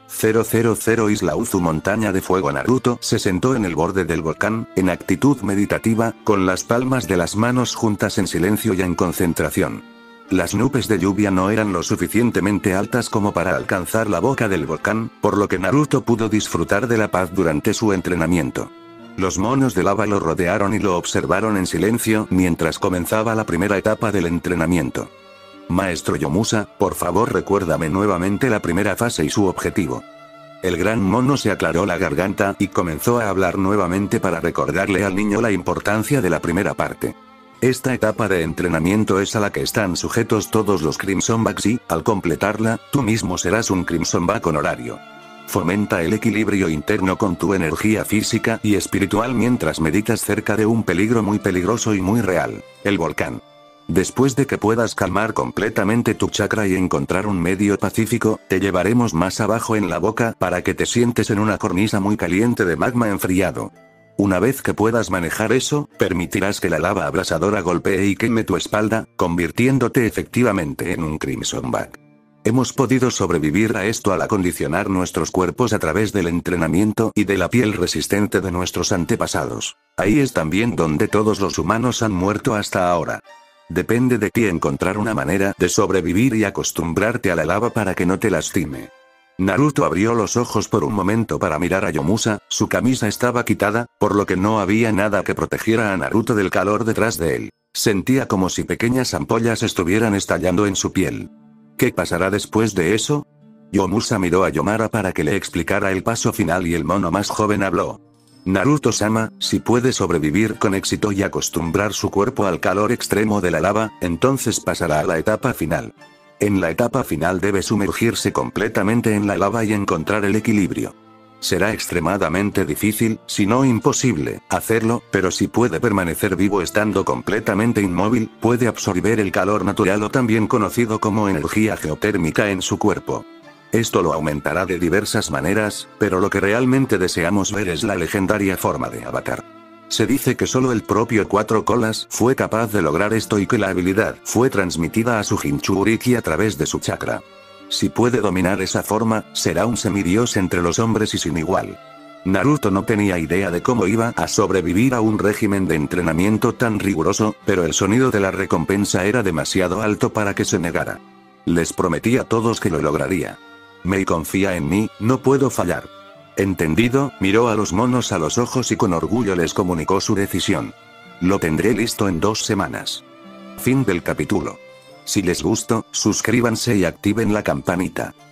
000 Isla Uzu Montaña de Fuego. Naruto se sentó en el borde del volcán, en actitud meditativa, con las palmas de las manos juntas en silencio y en concentración. Las nubes de lluvia no eran lo suficientemente altas como para alcanzar la boca del volcán, por lo que Naruto pudo disfrutar de la paz durante su entrenamiento. Los monos de lava lo rodearon y lo observaron en silencio mientras comenzaba la primera etapa del entrenamiento. Maestro Yomusa, por favor recuérdame nuevamente la primera fase y su objetivo. El gran mono se aclaró la garganta y comenzó a hablar nuevamente para recordarle al niño la importancia de la primera parte. Esta etapa de entrenamiento es a la que están sujetos todos los Crimson Backs y, al completarla, tú mismo serás un Crimson Back honorario. Fomenta el equilibrio interno con tu energía física y espiritual mientras meditas cerca de un peligro muy peligroso y muy real, el volcán. Después de que puedas calmar completamente tu chakra y encontrar un medio pacífico, te llevaremos más abajo en la boca para que te sientes en una cornisa muy caliente de magma enfriado. Una vez que puedas manejar eso, permitirás que la lava abrasadora golpee y queme tu espalda, convirtiéndote efectivamente en un Crimson Back. Hemos podido sobrevivir a esto al acondicionar nuestros cuerpos a través del entrenamiento y de la piel resistente de nuestros antepasados. Ahí es también donde todos los humanos han muerto hasta ahora. Depende de ti encontrar una manera de sobrevivir y acostumbrarte a la lava para que no te lastime. Naruto abrió los ojos por un momento para mirar a Yomusa, su camisa estaba quitada, por lo que no había nada que protegiera a Naruto del calor detrás de él. Sentía como si pequeñas ampollas estuvieran estallando en su piel. ¿Qué pasará después de eso? Yomusa miró a Yomara para que le explicara el paso final y el mono más joven habló. Naruto-sama, si puede sobrevivir con éxito y acostumbrar su cuerpo al calor extremo de la lava, entonces pasará a la etapa final. En la etapa final debe sumergirse completamente en la lava y encontrar el equilibrio. Será extremadamente difícil, si no imposible, hacerlo, pero si puede permanecer vivo estando completamente inmóvil, puede absorber el calor natural o también conocido como energía geotérmica en su cuerpo. Esto lo aumentará de diversas maneras, pero lo que realmente deseamos ver es la legendaria forma de Avatar. Se dice que solo el propio Cuatro Colas fue capaz de lograr esto y que la habilidad fue transmitida a su Jinchuriki a través de su chakra. Si puede dominar esa forma, será un semidios entre los hombres y sin igual. Naruto no tenía idea de cómo iba a sobrevivir a un régimen de entrenamiento tan riguroso, pero el sonido de la recompensa era demasiado alto para que se negara. Les prometí a todos que lo lograría. Mei confía en mí, no puedo fallar. Entendido, miró a los monos a los ojos y con orgullo les comunicó su decisión. Lo tendré listo en 2 semanas. Fin del capítulo. Si les gustó, suscríbanse y activen la campanita.